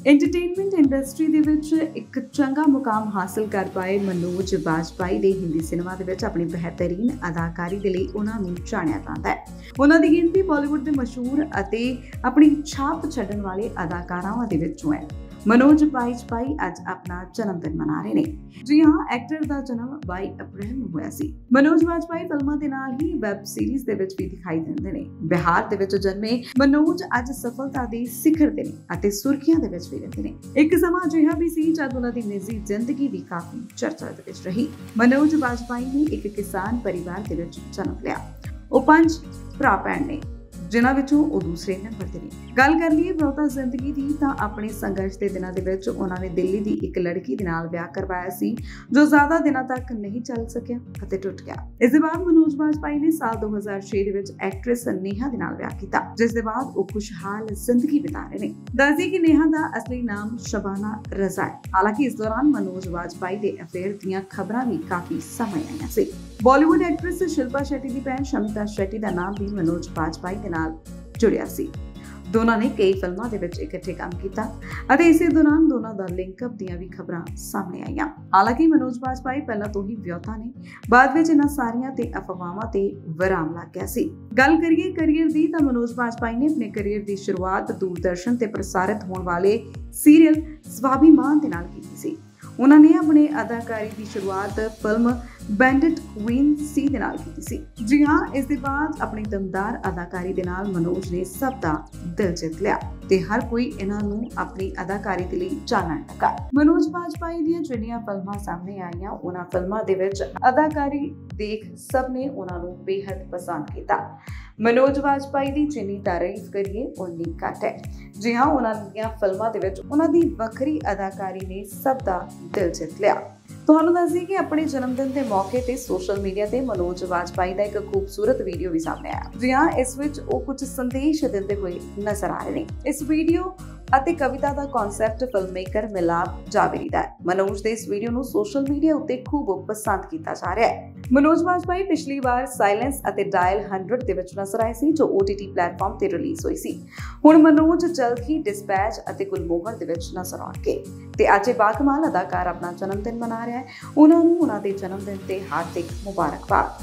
एंटरटेनमेंट इंडस्ट्री ਦੇ ਵਿੱਚ ਇੱਕ ਚੰਗਾ ਮੁਕਾਮ ਹਾਸਲ ਕਰ ਪਾਏ ਮਨੋਜ ਬਾਜਪਾਈ ਦੇ ਹਿੰਦੀ ਸਿਨੇਮਾ ਦੇ ਵਿੱਚ ਆਪਣੀ ਬਿਹਤਰੀਨ ਅਦਾਕਾਰੀ ਦੇ ਲਈ ਉਹਨਾਂ ਨੂੰ ਜਾਣਿਆ ਜਾਂਦਾ ਹੈ। ਉਹਨਾਂ ਦੀ ਗਿਣਤੀ ਬਾਲੀਵੁੱਡ ਦੇ ਮਸ਼ਹੂਰ ਅਤੇ ਆਪਣੀ ਛਾਪ ਛੱਡਣ ਵਾਲੇ ਅਦਾਕਾਰਾਵਾਂ ਦੇ ਵਿੱਚੋਂ ਹੈ। मनोज बाजपेयी ਅੱਜ ਆਪਣਾ ਜਨਮ ਦਿਨ ਮਨਾ ਰਹੇ ਨੇ। ਜੀ ਹਾਂ, ਐਕਟਰ ਦਾ ਜਨਮ ਬਾਈ ਅਪ੍ਰੈਲ ਨੂੰ ਹੋਇਆ ਸੀ। ਮਨੋਜ ਬਾਜਪੇयी ਫਿਲਮਾਂ ਦੇ ਨਾਲ ਹੀ ਵੈਬ ਸੀਰੀਜ਼ ਦੇ ਵਿੱਚ ਵੀ ਦਿਖਾਈ ਦਿੰਦੇ ਨੇ। ਬਿਹਾਰ ਦੇ ਵਿੱਚ ਜਨਮੇ ਮਨੋਜ ਅੱਜ ਸਫਲਤਾ ਦੇ ਸਿਖਰ ਤੇ ਨੇ ਅਤੇ ਸੁਰਖੀਆਂ ਦੇ ਵਿੱਚ ਵੀ ਰਹਿੰਦੇ ਨੇ। ਇੱਕ ਸਮਾਂ ਅਜਿਹਾ ਵੀ ਸੀ ਜਦ ਉਹਨਾਂ ਦੀ ਨਿੱਜੀ ਜ਼ਿੰਦਗੀ ਵੀ ਕਾਫੀ ਚਰਚਾ ਦੇ ਵਿੱਚ ਰਹੀ। ਮਨੋਜ ਬਾਜਪੇयी ਨੇ ਇੱਕ ਕਿਸਾਨ ਪਰਿਵਾਰ ਦੇ ਵਿੱਚ ਜਨਮ ਲਿਆ। ਉਹ ਪੰਜ ਭਰਾ ਭੈਣ ਨੇ, ਜਿਨ੍ਹਾਂ ਵਿੱਚੋਂ ਉਹ ਦੂਸਰੇ ਨੰਬਰ ਤੇ ਨੇ। ਗੱਲ ਕਰ ਲਈਏ ਬਹੁਤਾ ਜ਼ਿੰਦਗੀ ਦੀ ਤਾਂ ਆਪਣੇ ਸੰਘਰਸ਼ ਦੇ ਦਿਨਾਂ ਦੇ ਵਿੱਚ ਉਹਨਾਂ ਨੇ ਦਿੱਲੀ ਦੀ ਇੱਕ ਲੜਕੀ ਦੇ ਨਾਲ ਵਿਆਹ ਕਰਵਾਇਆ ਸੀ, ਜੋ ਜ਼ਿਆਦਾ ਦਿਨਾਂ ਤੱਕ ਨਹੀਂ ਚੱਲ ਸਕਿਆ ਅਤੇ ਟੁੱਟ ਗਿਆ। ਇਸ ਦੇ ਬਾਅਦ ਮਨੋਜ ਬਾਜਪੇयी ਨੇ ਸਾਲ ਦੋ ਹਜ਼ਾਰ ਛੇ ਦੇ ਵਿੱਚ ਐਕਟਰੈਸ ਨੇਹਾ ਦੇ ਨਾਲ ਵਿਆਹ ਕੀਤਾ, ਜਿਸ ਦੇ ਬਾਅਦ ਉਹ ਖੁਸ਼ਹਾਲ ਜ਼ਿੰਦਗੀ ਬਿਤਾ ਰਹੇ ਨੇ। ਦੱਸਦੀ ਕਿ ਨੇਹਾ ਦਾ ਅਸਲੀ ਨਾਮ ਸ਼ਬਾਨਾ ਰਜ਼ਾ ਹੈ। ਹਾਲਾਂਕਿ ਇਸ ਦੌਰਾਨ ਮਨੋਜ ਬਾਜਪੇयी ਦੇ ਅਫੇਅਰ ਦੀਆਂ ਖਬਰਾਂ ਵੀ ਕਾਫੀ ਸਾਹਮਣੇ ਆਈਆਂ ਸੀ। ਬਾਲੀਵੁੱਡ ਐਕਟਰੈਸ ਸ਼ਿਲਪਾ ਸ਼ੈਟੀ ਦੀ ਭੈਣ ਸ਼ਮਿਤਾ ਸ਼ੈਟੀ ਦਾ ਨਾਮ ਵੀ ਮਨੋਜ ਬਾਜਪੇयी ਦੇ ਨਾਲ ਜੁੜਿਆ ਸੀ। ਦੋਨਾਂ ਨੇ ਕਈ ਫਿਲਮਾਂ ਦੇ ਵਿੱਚ ਇਕੱਠੇ ਕੰਮ ਕੀਤਾ ਅਤੇ ਇਸੇ ਦੌਰਾਨ ਦੋਨਾਂ ਦਾ ਲਿੰਕਅਪ ਦੀਆਂ ਵੀ ਖਬਰਾਂ ਸਾਹਮਣੇ ਆਈਆਂ। ਹਾਲਾਂਕਿ ਮਨੋਜ ਬਾਜਪੇयी ਪਹਿਲਾਂ ਤੋਂ ਹੀ ਵਿਆਹੁਤਾ ਨੇ। ਬਾਅਦ ਵਿੱਚ ਇਹਨਾਂ ਸਾਰੀਆਂ ਤੇ ਅਫਵਾਹਾਂ ਤੇ ਵਿਰਾਮ ਲੱਗ ਗਿਆ ਸੀ। ਗੱਲ ਕਰੀਏ ਕਰੀਅਰ ਦੀ ਤਾਂ ਮਨੋਜ ਬਾਜਪੇयी ਨੇ ਆਪਣੇ ਕਰੀਅਰ ਦੀ ਸ਼ੁਰੂਆਤ ਦੂਰਦਰਸ਼ਨ ਤੇ ਪ੍ਰਸਾਰਿਤ ਹੋਣ ਵਾਲੇ ਸੀਰੀਅਲ ਸਵਾਭੀਮਾਨ ਦੇ ਨਾਲ ਕੀਤੀ ਸੀ। ਉਹਨਾਂ ਨੇ ਆਪਣੇ ਅਦਾਕਾਰੀ ਦੀ ਸ਼ੁਰੂਆਤ ਫਿਲਮ ਬੈਂਡਿਟ ਕੁਈਨ ਸੀ ਦੇ ਨਾਲ ਕੀਤੀ ਸੀ। ਜੀ ਹਾਂ, ਇਸ ਦੇ ਬਾਅਦ ਆਪਣੀ ਦਮਦਾਰ ਅਦਾਕਾਰੀ ਦੇ ਨਾਲ ਮਨੋਜ ਨੇ ਸਭ ਦਾ ਦਿਲ ਜਿੱਤ ਲਿਆ ਤੇ ਹਰ ਕੋਈ ਇਹਨਾਂ ਨੂੰ ਆਪਣੀ ਅਦਾਕਾਰੀ ਦੇ ਲਈ ਜਾਣਨ ਲੱਗਾ। ਮਨੋਜ ਬਾਜਪੇयी ਦੀਆਂ ਜਿਹੜੀਆਂ ਫਿਲਮਾਂ ਸਾਹਮਣੇ ਆਈਆਂ, ਉਹਨਾਂ ਫਿਲਮਾਂ ਦੇ ਵਿੱਚ ਅਦਾਕਾਰੀ ਦੇਖ ਸਭ ਨੇ ਉਹਨਾਂ ਨੂੰ ਬੇਹੱਦ ਪਸੰਦ ਕੀਤਾ। ਮਨੋਜ ਬਾਜਪੇयी ਦੀ ਜਿੰਨੀ ਤਾਰੀਫ ਕਰੀਏ ਉਨੀ ਘੱਟ ਹੈ। ਜੀ ਹਾਂ, ਉਹਨਾਂ ਦੀਆਂ ਫਿਲਮਾਂ ਦੇ ਵਿੱਚ ਉਹਨਾਂ ਦੀ ਵੱਖਰੀ ਅਦਾਕਾਰੀ ਨੇ ਸਭ ਦਾ ਦਿਲ ਜਿੱਤ ਲਿਆ। ਤੁਹਾਨੂੰ ਦੱਸ ਦਈਏ ਕਿ ਆਪਣੇ ਜਨਮ ਦਿਨ ਦੇ ਮੌਕੇ ਤੇ ਸੋਸ਼ਲ ਮੀਡੀਆ ਤੇ ਮਨੋਜ ਬਾਜਪੇयी ਦਾ ਇੱਕ ਖੂਬਸੂਰਤ ਵੀਡੀਓ ਵੀ ਸਾਹਮਣੇ ਆਇਆ। ਜੀ ਹਾਂ, ਇਸ ਵਿੱਚ ਉਹ ਕੁਝ ਸੰਦੇਸ਼ ਦਿੰਦੇ ਹੋਏ ਨਜ਼ਰ ਆ ਰਹੇ ਨੇ। ਇਸ ਵੀਡੀਓ ਅਤੇ ਕਵਿਤਾ ਦਾ ਕਨਸੈਪਟ ਫਿਲਮਮੇਕਰ ਮਿਲਾਪ ਜਾਵੇਰੀ ਦਾ ਹੈ। ਮਨੋਜ ਦੇ ਇਸ ਵੀਡੀਓ ਨੂੰ ਸੋਸ਼ਲ ਮੀਡੀਆ ਉੱਤੇ ਖੂਬ ਪਸੰਦ ਕੀਤਾ ਜਾ ਰਿਹਾ ਹੈ। ਮਨੋਜ ਬਾਜਪੇयी ਪਿਛਲੀ ਵਾਰ ਸਾਇਲੈਂਸ ਅਤੇ ਡਾਇਲ ਹੰਡਰਡ ਦੇ ਵਿੱਚ ਨਜ਼ਰ ਆਏ ਸੀ, ਜੋ ਓ ਟੀ ਟੀ ਪਲੇਟਫਾਰਮ ਤੇ ਰਿਲੀਜ਼ ਹੋਈ ਸੀ। ਹੁਣ ਮਨੋਜ ਜਲਦ ਹੀ ਡਿਸਪੈਚ ਅਤੇ ਗੁਲਮੋਹਰ ਦੇ ਵਿੱਚ ਨਜ਼ਰ ਆਉਣਗੇ ਤੇ ਅੱਜ ਇਹ ਬਾਕਮਾਲ ਅਦਾਕਾਰ ਆਪਣਾ ਜਨਮ ਦਿਨ ਮਨਾ ਰਿਹਾ ਹੈ। ਉਹਨਾਂ ਨੂੰ ਉਹਨਾਂ ਦੇ ਜਨਮ ਦਿਨ ਤੇ ਹਾਰਦਿਕ ਮੁਬਾਰਕਬਾਦ।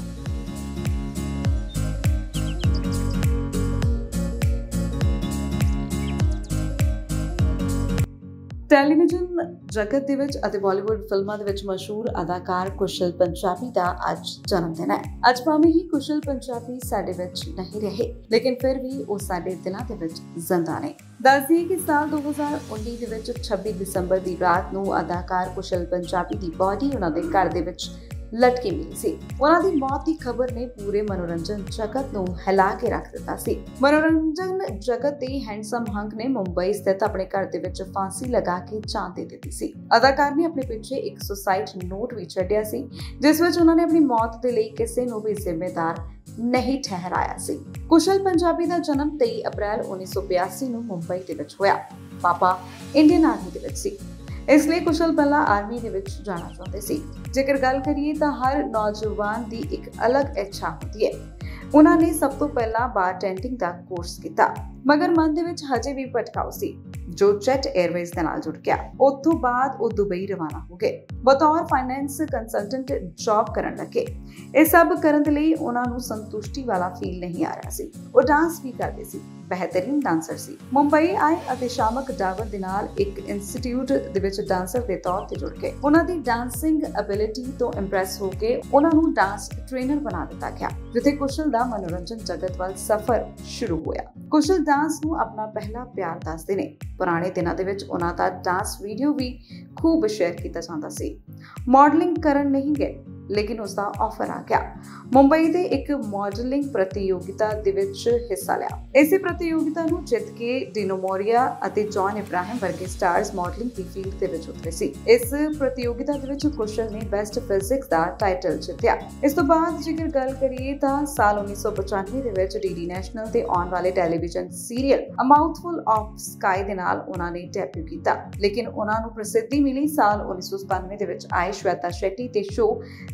ਟੈਲੀਵਿਜ਼ਨ ਜਗਤ ਦੇ ਵਿੱਚ ਅਤੇ ਬਾਲੀਵੁੱਡ ਫਿਲਮਾਂ ਦੇ ਵਿੱਚ ਮਸ਼ਹੂਰ ਅਦਾਕਾਰ ਕੁਸ਼ਲ ਪੰਜਾਬੀ ਦਾ ਅੱਜ ਜਨਮ ਦਿਨ ਹੈ। ਅੱਜ ਭਾਵੇਂ ਹੀ ਕੁਸ਼ਲ ਪੰਜਾਬੀ ਸਾਡੇ ਵਿੱਚ ਨਹੀਂ ਰਹੇ, ਲੇਕਿਨ ਫਿਰ ਵੀ ਉਹ ਸਾਡੇ ਦਿਲਾਂ ਦੇ ਵਿੱਚ ਜ਼ਿੰਦਾ ਨੇ। ਦੱਸ ਦਈਏ ਕਿ ਸਾਲ ਦੋ ਹਜ਼ਾਰ ਉੱਨੀ ਦੇ ਵਿੱਚ ਛੱਬੀ ਦਸੰਬਰ ਦੀ ਰਾਤ ਨੂੰ ਅਦਾਕਾਰ ਕੁਸ਼ਲ ਪੰਜਾਬੀ ਦੀ ਬਾਡੀ ਉਹਨਾਂ ਦੇ ਘਰ ਦੇ ਵਿੱਚ ਲਟਕੀ ਮਿਲੀ ਸੀ। ਉਹਨਾਂ ਦੀ ਮੌਤ ਦੀ ਖਬਰ ਨੇ ਪੂਰੇ ਮਨੋਰੰਜਨ ਜਗਤ ਨੂੰ ਹਿਲਾ ਕੇ ਰੱਖ ਦਿੱਤਾ ਸੀ। ਮਨੋਰੰਜਨ ਜਗਤ ਦੇ ਹੈਂਡਸਮ ਹੰਕ ਨੇ ਮੁੰਬਈ ਸਥਿਤ ਆਪਣੇ ਘਰ ਦੇ ਵਿੱਚ ਫਾਂਸੀ ਲਗਾ ਕੇ ਜਾਨ ਦੇ ਦਿੱਤੀ ਸੀ। ਅਦਾਕਾਰ ਨੇ ਆਪਣੇ ਪਿੱਛੇ ਇੱਕ ਸੁਸਾਈਡ ਨੋਟ ਵੀ ਛੱਡਿਆ ਸੀ, ਜਿਸ ਵਿੱਚ ਉਹਨਾਂ ਨੇ ਆਪਣੀ ਮੌਤ ਦੇ ਲਈ ਕਿਸੇ ਨੂੰ ਵੀ ਜ਼ਿੰਮੇਦਾਰ ਨਹੀਂ ਠਹਿਰਾਇਆ ਸੀ। ਕੁਸ਼ਲ ਪੰਜਾਬੀ ਦਾ ਜਨਮ ਤੇਈ ਅਪ੍ਰੈਲ ਉੱਨੀ ਸੌ ਬਿਆਸੀ ਨੂੰ ਮੁੰਬਈ ਦੇ ਵਿੱਚ ਹੋਇਆ। ਪਾਪਾ ਇੰਡੀਅਨ ਆਰਮੀ ਦੇ ਵਿੱਚ ਸੀ, ਇਸ ਲਈ ਕੁਸ਼ਲ ਪਹਿਲਾਂ ਆਰਮੀ ਦੇ ਵਿੱਚ ਜਾਣਾ ਚਾਹੁੰਦੇ ਸੀ। ਜੇਕਰ ਗੱਲ ਕਰੀਏ ਤਾਂ ਹਰ ਨੌਜਵਾਨ ਦੀ ਇੱਕ ਅਲੱਗ ਇੱਛਾ ਹੁੰਦੀ ਹੈ। ਉਹਨਾਂ ਨੇ ਸਭ ਤੋਂ ਪਹਿਲਾਂ ਬਾਰਟੈਂਡਿੰਗ ਦਾ ਕੋਰਸ ਕੀਤਾ, ਮਗਰ ਮਨ ਦੇ ਵਿੱਚ ਹਜੇ ਵੀ ਭਟਕਾਓ ਸੀ, ਜੋ ਜੈਟ 에ਅਰਵੇਜ਼ ਦੇ ਨਾਲ ਜੁੜ ਗਿਆ। ਉਸ ਤੋਂ ਬਾਅਦ ਉਹ ਦੁਬਈ ਰਵਾਨਾ ਹੋ ਗਏ। ਬਤੌਰ ਫਾਈਨੈਂਸ ਕੰਸਲਟੈਂਟ ਜੌਬ ਕਰਨ ਲੱਗੇ। ਇਹ ਸਭ ਕਰਨ ਦੇ ਲਈ ਉਹਨਾਂ ਨੂੰ ਸੰਤੁਸ਼ਟੀ ਵਾਲਾ ਫੀਲ ਨਹੀਂ ਆ ਰਿਹਾ ਸੀ। ਉਹ ਡਾਂਸ ਵੀ ਕਰਦੇ ਸੀ, ਬਿਹਤਰੀਨ ਡਾਂਸਰ ਸੀ। ਮੁੰਬਈ ਆਏ ਅਤੇ ਸ਼ਾਮਕ ਡਾਵਰ ਦੇ ਨਾਲ ਇੱਕ ਇੰਸਟੀਚਿਊਟ ਦੇ ਵਿੱਚ ਡਾਂਸਰ ਦੇ ਤੌਰ ਤੇ ਜੁੜ ਗਏ। ਉਹਨਾਂ ਦੀ ਡਾਂਸਿੰਗ ਐਬਿਲਿਟੀ ਤੋਂ ਇੰਪ੍ਰੈਸ ਹੋ ਕੇ ਉਹਨਾਂ ਨੂੰ ਡਾਂਸ ਟ੍ਰੇਨਰ ਬਣਾ ਦਿੱਤਾ ਗਿਆ, ਜਿੱਥੇ ਕੁਸ਼ਲ ਦਾ ਮਨੋਰੰਜਨ ਜਗਤ ਵੱਲ ਸਫ਼ਰ ਸ਼ੁਰੂ ਹੋਇਆ। ਕੁਸ਼ਲ ਡਾਂਸ ਨੂੰ ਆਪਣਾ ਪਹਿਲਾ ਪਿਆਰ ਦੱਸਦੇ ਨੇ। ਪੁਰਾਣੇ ਦਿਨਾਂ ਦੇ ਵਿੱਚ ਉਹਨਾਂ ਦਾ ਡਾਂਸ ਵੀਡੀਓ ਵੀ ਖੂਬ ਸ਼ੇਅਰ ਕੀਤਾ ਜਾਂਦਾ ਸੀ। ਮਾਡਲਿੰਗ ਕਰਨ ਨਹੀਂ ਗਏ, ਲੇਕਿਨ ਉਸ ਦਾ ਆਫਰ ਆ ਗਿਆ। ਮੁੰਬਈ ਦੇ ਇੱਕ ਮਾਡਲਿੰਗ ਪ੍ਰਤੀਯੋਗਿਤਾ ਦੇ ਵਿੱਚ ਹਿੱਸਾ ਲਿਆ। ਇਸੇ ਪ੍ਰਤੀਯੋਗਿਤਾ ਨੂੰ ਜਿੱਤ ਕੇ ਡਿਨੋ ਮੋਰੀਆ ਅਤੇ ਜੌਨ ਇਬਰਾਹਿਮ ਵਰਗੇ ਸਟਾਰਸ ਮਾਡਲਿੰਗ ਦੀ ਫੀਲਡ ਦੇ ਵਿੱਚ ਉਤਰੇ ਸੀ। ਇਸ ਪ੍ਰਤੀਯੋਗਿਤਾ ਦੇ ਵਿੱਚ ਕੁਸ਼ਲ ਨੇ ਬੈਸਟ ਫਿਜ਼ਿਕਸ ਦਾ ਟਾਈਟਲ ਜਿੱਤਿਆ। ਇਸ ਤੋਂ ਬਾਅਦ ਜੇਕਰ ਗੱਲ ਕਰੀਏ ਤਾਂ ਸਾਲ ਉੱਨੀ ਸੌ ਪਚਾਨਵੇਂ ਦੇ ਵਿੱਚ ਡੀ ਡੀ ਨੈਸ਼ਨਲ ਤੇ ਆਉਣ ਵਾਲੇ television serial a mouthful of sky ਦੇ ਨਾਲ ਉਹਨਾਂ ਨੇ ਡੈਬਿਊ ਕੀਤਾ, ਲੇਕਿਨ ਉਹਨਾਂ ਨੂੰ ਪ੍ਰਸਿੱਧੀ ਮਿਲੀ ਸਾਲ ਉੱਨੀ ਸੌ ਸਤਾਨਵੇਂ ਦੇ ਵਿੱਚ ਆਏ ਸ਼ਵੇਤਾ ਸ਼ੈਟੀ ਤੇ ਸ਼ੋ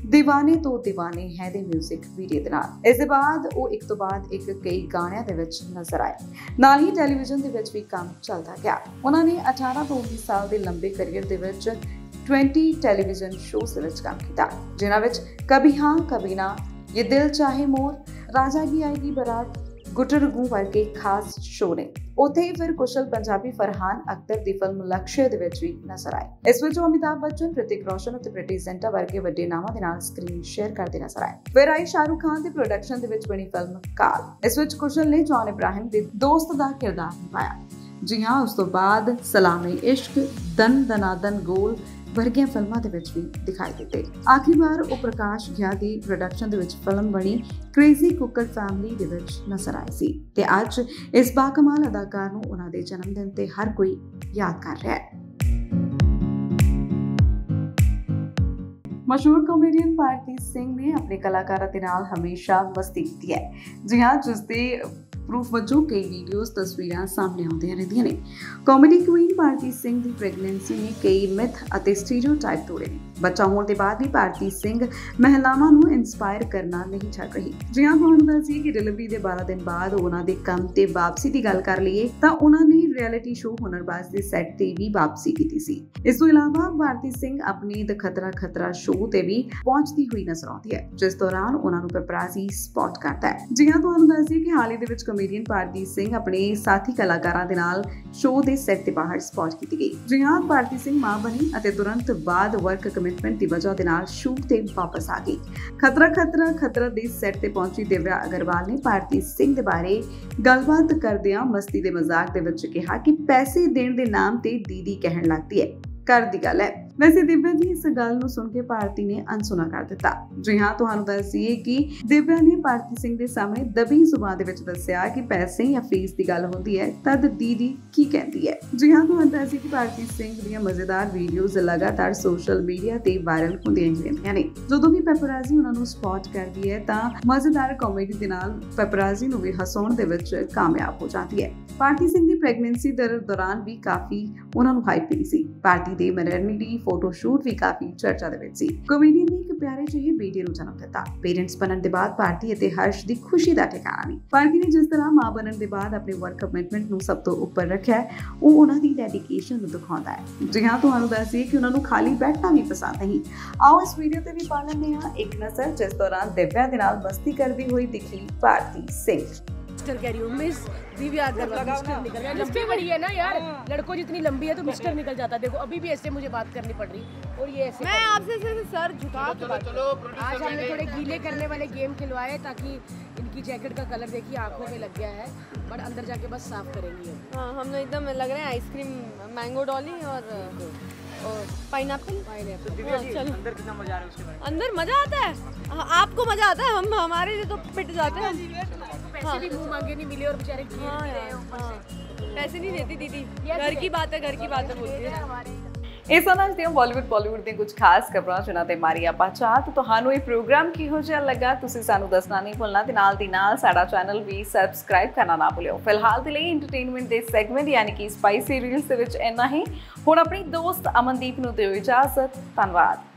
ਦੀਵਾਨੇ ਤੋਂ ਦੀਵਾਨੇ ਹੈ ਦੇ 뮤직 ਵੀਡੀਓ ਦੇ ਨਾਲ। ਇਸ ਦੇ ਬਾਅਦ ਉਹ ਇੱਕ ਤੋਂ ਬਾਅਦ ਇੱਕ ਕਈ ਗਾਣਿਆਂ ਦੇ ਵਿੱਚ ਨਜ਼ਰ ਆਏ। ਨਾਲ ਹੀ ਟੈਲੀਵਿਜ਼ਨ ਦੇ ਵਿੱਚ ਵੀ ਕੰਮ ਚੱਲਦਾ ਗਿਆ। ਉਹਨਾਂ ਨੇ ਅਠਾਰਾਂ ਤੋਂ ਉੱਨੀ ਸਾਲ ਦੇ ਲੰਬੇ ਕੈਰੀਅਰ ਦੇ ਵਿੱਚ ਵੀਹ ਟੈਲੀਵਿਜ਼ਨ ਸ਼ੋਜ਼ ਦੇ ਵਿੱਚ ਕੰਮ ਕੀਤਾ, ਜਿਨ੍ਹਾਂ ਵਿੱਚ ਕਭੀ ਹਾਂ ਕਭੀ ਨਾ, ਇਹ ਦਿਲ ਚਾਹੇ ਮੋਰ, ਰਾਜਾ ਕੀ ਆਏਗੀ ਬਰਾਤ, ਗੁੱਟਰਗੂ ਵਰਗੇ ਖਾਸ ਸ਼ੋਅ ਨੇ। ਉੱਥੇ ਹੀ ਫਿਰ ਕੁਸ਼ਲ ਪੰਜਾਬੀ ਫਰਹਾਨ ਅਖਤਰ ਦੀ ਫਿਲਮ ਲਕਸ਼ਯ ਦੇ ਵਿੱਚ ਵੀ ਨਜ਼ਰ ਆਏ। ਇਸ ਵਿੱਚ ਅਮਿਤਾਭ ਬੱਚਨ, ਰਿਤਿਕ ਰੋਸ਼ਨ ਅਤੇ ਪ੍ਰੀਤੀ ਜ਼ਿੰਟਾ ਵਰਗੇ ਵੱਡੇ ਨਾਮਾਂ ਦੇ ਨਾਲ ਸਕਰੀਨ ਸ਼ੇਅਰ ਕਰਦੇ ਨਜ਼ਰ ਆਏ। ਫਿਰ ਆਈ ਸ਼ਾਹਰੁਖ ਖਾਨ ਦੀ ਪ੍ਰੋਡਕਸ਼ਨ ਦੇ ਵਿੱਚ ਬਣੀ ਫਿਲਮ ਕਾਲ। ਇਸ ਵਿੱਚ ਕੁਸ਼ਲ ਨੇ ਜੌਨ ਇਬਰਾਹਿਮ ਦੇ ਦੋਸਤ ਦਾ ਕਿਰਦਾਰ ਨਿਭਾਇਆ। ਜੀ ਹਾਂ, ਉਸ ਤੋਂ ਬਾਅਦ ਸਲਾਮੇ ਇਸ਼ਕ, ਦਨ ਦਨਾਦਨ ਗੋਲ ਵਰਗੀਆਂ ਫਿਲਮਾਂ ਦੇ ਵਿੱਚ ਵੀ ਦਿਖਾਈ ਦਿੱਤੇ। ਆਖਰੀ ਵਾਰ ਉਹ ਪ੍ਰਕਾਸ਼ ਘਿਆ ਦੀ ਪ੍ਰੋਡਕਸ਼ਨ ਦੇ ਵਿੱਚ ਫਿਲਮ ਬਣੀ ਕ੍ਰੇਜ਼ੀ ਕੁੱਕਰ ਫੈਮਿਲੀ ਦੇ ਵਿੱਚ ਨਜ਼ਰ ਆਏ ਸੀ ਤੇ ਅੱਜ ਇਸ ਬਾਕਮਾਲ ਅਦਾਕਾਰ ਨੂੰ ਉਹਨਾਂ ਦੇ ਜਨਮ ਦਿਨ ਤੇ ਹਰ ਕੋਈ ਯਾਦ ਕਰ ਰਿਹਾ ਹੈ। ਮਸ਼ਹੂਰ ਕਾਮੇਡੀਅਨ ਭਾਰਤੀ ਸਿੰਘ ਨੇ ਆਪਣੇ ਕਲਾਕਾਰਾਂ ਦੇ ਨਾਲ ਹਮੇਸ਼ਾ ਮਸਤੀ ਕੀਤੀ ਹੈ। ਜੀ ਹਾਂ, ਜਿਸ ਦੇ ਪ੍ਰੂਫ ਵਜੋਂ ਕਈ ਵੀਡੀਓਜ਼ ਤਸਵੀਰਾਂ ਸਾਹਮਣੇ ਆਉਂਦੀਆਂ ਰਹਿੰਦੀਆਂ ਨੇ। ਕਾਮੇਡੀ ਕੁਈਨ ਭਾਰਤੀ ਸਿੰਘ ਦੀ ਪ੍ਰੈਗਨੈਂਸੀ ਨੇ ਕਈ ਮਿਥ ਅਤੇ ਸਟੀਰੀਓਟਾਈਪ ਤੋੜੇ ਨੇ। ਬੱਚਾ ਹੋਣ ਦੇ ਬਾਅਦ ਵੀ ਭਾਰਤੀ ਸਿੰਘ ਮਹਿਲਾਵਾਂ ਨੂੰ ਇਨਸਪਾਇਰ ਕਰਨਾ ਨਹੀਂ ਛੱਡ ਰਹੀ। ਜੀ ਹਾਂ, ਤੁਹਾਨੂੰ ਦੱਸੀਏ ਕਿ ਡਿਲੀਵਰੀ ਦੇ ਬਾਰਾਂ ਦਿਨ ਬਾਅਦ ਉਹਨਾਂ ਦੇ ਕੰਮ ਤੇ ਵਾਪਸੀ ਦੀ ਗੱਲ ਕਰ ਲਈਏ ਤਾਂ ਉਹਨਾਂ ਨੇ ਰਿਐਲਿਟੀ ਸ਼ੋਅ ਹੁਨਰਬਾਜ਼ ਦੇ ਸੈੱਟ ਤੇ ਵੀ ਵਾਪਸੀ ਕੀਤੀ ਸੀ। ਇਸ ਤੋਂ ਇਲਾਵਾ ਭਾਰਤੀ ਸਿੰਘ ਆਪਣੀ ਦ ਖਤਰਾ ਖਤਰਾ ਸ਼ੋਅ ਤੇ ਵੀ ਪਹੁੰਚਦੀ ਹੋਈ ਨਜ਼ਰ ਆਉਂਦੀ ਹੈ, ਜਿਸ ਦੌਰਾਨ ਉਹਨਾਂ ਨੂੰ ਪੈਪਰਾਜ਼ੀ ਸਪੌਟ ਕਰਦਾ ਹੈ। ਜੀ ਹਾਂ, ਤੁਹਾਨੂੰ ਦੱਸੀਏ ਕਿ ਹਾਲ ਹੀ ਦੇ ਵਿੱਚ ਕਮੇਡੀਅਨ ਭਾਰਤੀ ਸਿੰਘ ਆਪਣੇ ਸਾਥੀ ਕਲਾਕਾਰਾਂ ਦੇ ਨਾਲ ਸ਼ੋਅ ਦੇ ਸੈੱਟ ਤੇ ਬਾਹਰ ਸਪੌਟ ਕੀਤੀ ਗਈ। ਜੀ ਹਾਂ, ਭਾਰਤੀ ਸਿੰਘ ਮਾਂ ਬਣੀ ਅਤੇ ਤੁਰੰਤ ਬਾਅਦ ਵਰਕ ਕਮਿਟਮੈਂਟ ਦੀ ਵਜ੍ਹਾ ਦੇ ਨਾਲ ਸ਼ੂਟ ਤੇ ਵਾਪਸ ਆ ਗਈ। ਖਤਰਾ ਖਤਰਾ ਖਤਰਾ ਦੇ ਸੈੱਟ ਤੇ ਪਹੁੰਚੀ ਦਿਵਿਆ ਅਗਰਵਾਲ ਨੇ ਭਾਰਤੀ ਸਿੰਘ ਦੇ ਬਾਰੇ ਗੱਲਬਾਤ ਕਰਦਿਆਂ ਮਸਤੀ ਦੇ ਮਜ਼ਾਕ ਦੇ ਵਿੱਚ ਕਿਹਾ ਕਿ ਪੈਸੇ ਦੇਣ ਦੇ ਨਾਮ ਤੇ ਦੀਦੀ ਕਹਿਣ ਲੱਗਦੀ ਹੈ, ਕਰ ਦੀ ਗੱਲ ਹੈ। ਵੈਸੇ ਦਿਵਿਆ ਦੀ ਇਸ ਗੱਲ ਨੂੰ ਸੁਣ ਕੇ ਭਾਰਤੀ ਨੇ ਅਨਸੁਣਾ ਕਰ ਦਿੱਤਾ। ਜੀ ਹਾਂ, ਤੁਹਾਨੂੰ ਦੱਸ ਦਈਏ ਕਿ ਦਿਵਿਆ ਨੇ ਭਾਰਤੀ ਸਿੰਘ ਦੇ ਸਾਹਮਣੇ ਦਬੀ ਜ਼ੁਬਾਨ ਦੇ ਵਿੱਚ ਦੱਸਿਆ ਕਿ ਪੈਸੇ ਜਾਂ ਫੀਸ ਦੀ ਗੱਲ ਹੁੰਦੀ ਹੈ ਤਦ ਦੀਦੀ ਕੀ ਕਹਿੰਦੀ ਹੈ। ਜੀ ਹਾਂ, ਤੁਹਾਨੂੰ ਦੱਸ ਦਈਏ ਕਿ ਭਾਰਤੀ ਸਿੰਘ ਦੀਆਂ ਮਜ਼ੇਦਾਰ ਵੀਡੀਓਜ਼ ਲਗਾਤਾਰ ਸੋਸ਼ਲ ਮੀਡੀਆ ਤੇ ਵਾਇਰਲ ਹੁੰਦੀਆਂ ਹੀ ਰਹਿੰਦੀਆਂ ਨੇ। ਜਦੋਂ ਵੀ ਪੈਪਰਾਜ਼ੀ ਉਹਨਾਂ ਨੂੰ ਸਪੌਟ ਕਰਦੀ ਹੈ ਤਾਂ ਮਜ਼ੇਦਾਰ ਕਾਮੇਡੀ ਦੇ ਨਾਲ ਪੈਪਰਾਜ਼ੀ ਨੂੰ ਵੀ ਹਸਾਉਣ ਦੇ ਵਿੱਚ ਕਾਮਯਾਬ ਹੋ ਜਾਂਦੀ ਹੈ। ਭਾਰਤੀ ਸਿੰਘ ਦੀ ਪ੍ਰੈਗਨੈਂਸੀ ਦੇ ਦੌਰਾਨ ਵੀ ਕਾਫੀ ਉਹਨਾਂ ਨੂੰ ਹਾਈਪ ਮਿਲੀ ਸੀ। ਭਾਰਤੀ ਦੇ ਮੈਟਰਨਿਟੀ ਫੋਟੋ ਸ਼ੂਟ ਵੀ ਕਾਫੀ ਚਰਚਾ ਦੇ ਵਿੱਚ ਸੀ। ਕਾਮੇਡੀਅਨ ਨੇ ਇੱਕ ਪਿਆਰੇ ਜਿਹੇ ਬੇਟੇ ਨੂੰ ਜਨਮ ਦਿੱਤਾ। ਪੇਰੈਂਟਸ ਬਣਨ ਦੇ ਬਾਅਦ ਭਾਰਤੀ ਅਤੇ ਹਰਸ਼ ਦੀ ਖੁਸ਼ੀ ਦਾ ਠਿਕਾਣਾ ਨਹੀਂ। ਭਾਰਤੀ ਨੇ ਜਿਸ ਤਰ੍ਹਾਂ ਮਾਂ ਬਣਨ ਦੇ ਬਾਅਦ ਆਪਣੇ ਵਰਕ ਕਮਿਟਮੈਂਟ ਨੂੰ ਸਭ ਤੋਂ ਉੱਪਰ ਰੱਖਿਆ ਹੈ, ਉਹ ਉਹਨਾਂ ਦੀ ਡੈਡੀਕੇਸ਼ਨ ਨੂੰ ਦਿਖਾਉਂਦਾ ਹੈ। ਜੀ ਹਾਂ, ਤੁਹਾਨੂੰ ਦੱਸੀਏ ਕਿ ਉਹਨਾਂ ਨੂੰ ਖਾਲੀ ਬੈਠਣਾ ਵੀ ਪਸੰਦ ਨਹੀਂ। ਆਓ ਇਸ ਵੀਡੀਓ ਤੇ ਵੀ ਪਾ ਲੈਂਦੇ ਹਾਂ ਇੱਕ ਨਜ਼ਰ, ਜਿਸ ਦੌਰਾਨ ਦਿਵਿਆ ਦੇ ਨਾਲ ਮਸਤੀ करती हुई दिखी भारती सिंह। मिस्टर कह रही हूँ, मिस दिव्या अग्रवाल मिस्टर निकल गया। मिस्टर बड़ी है ना यार, लड़कों जितनी लंबी है तो मिस्टर निकल जाता है। देखो अभी भी ऐसे मुझे बात करनी पड़ रही और ये ऐसे। मैं आपसे सिर्फ सर झुका के बात कर रही हूं। आज हमने थोड़े गीले करने वाले गेम खिलवाए ताकि इनकी जैकेट का कलर देखिए आंखों में लग गया है, बट अंदर जाके बस साफ करेंगी। हाँ, हम एकदम लग रहे हैं आइसक्रीम मैंगो डॉली और पाइनएप्पल। चलो अंदर कितना मजा आ रहा है उसके बारे में। अंदर मजा आता है, आपको मजा आता है, हम हमारे लिए तो पिट जाते हैं। पैसे भी मुंह मांगे नहीं मिले और बेचारे खेल भी रहे हैं ऊपर से। पैसे नहीं देती दीदी, घर की बात है, घर की बात है बोलती है। ਇਸ ਤਰ੍ਹਾਂ ਦੀਆਂ ਬਾਲੀਵੁੱਡ ਬਾਲੀਵੁੱਡ ਦੀਆਂ ਕੁਝ ਖਾਸ ਖਬਰਾਂ ਜਿਨ੍ਹਾਂ ਤੇ ਮਾਰੀ ਆਪਾਂ ਚਾਹ। ਤੇ ਤੁਹਾਨੂੰ ਇਹ ਪ੍ਰੋਗਰਾਮ ਕਿਹੋ ਜਿਹਾ ਲੱਗਾ ਤੁਸੀਂ ਸਾਨੂੰ ਦੱਸਣਾ ਨਹੀਂ ਭੁੱਲਣਾ ਤੇ ਨਾਲ ਦੀ ਨਾਲ ਸਾਡਾ ਚੈਨਲ ਵੀ ਸਬਸਕ੍ਰਾਈਬ ਕਰਨਾ ਨਾ ਭੁੱਲਿਓ। ਫਿਲਹਾਲ ਦੇ ਲਈ ਐਂਟਰਟੇਨਮੈਂਟ ਦੇ ਸੈਗਮੈਂਟ ਯਾਨੀ ਕਿ ਸਪਾਈਸੀ ਰੀਲਸ ਦੇ ਵਿੱਚ ਇੰਨਾ ਹੀ। ਹੁਣ ਆਪਣੀ ਦੋਸਤ ਅਮਨਦੀਪ ਨੂੰ ਦਿਓ ਇਜਾਜ਼ਤ। ਧੰਨਵਾਦ।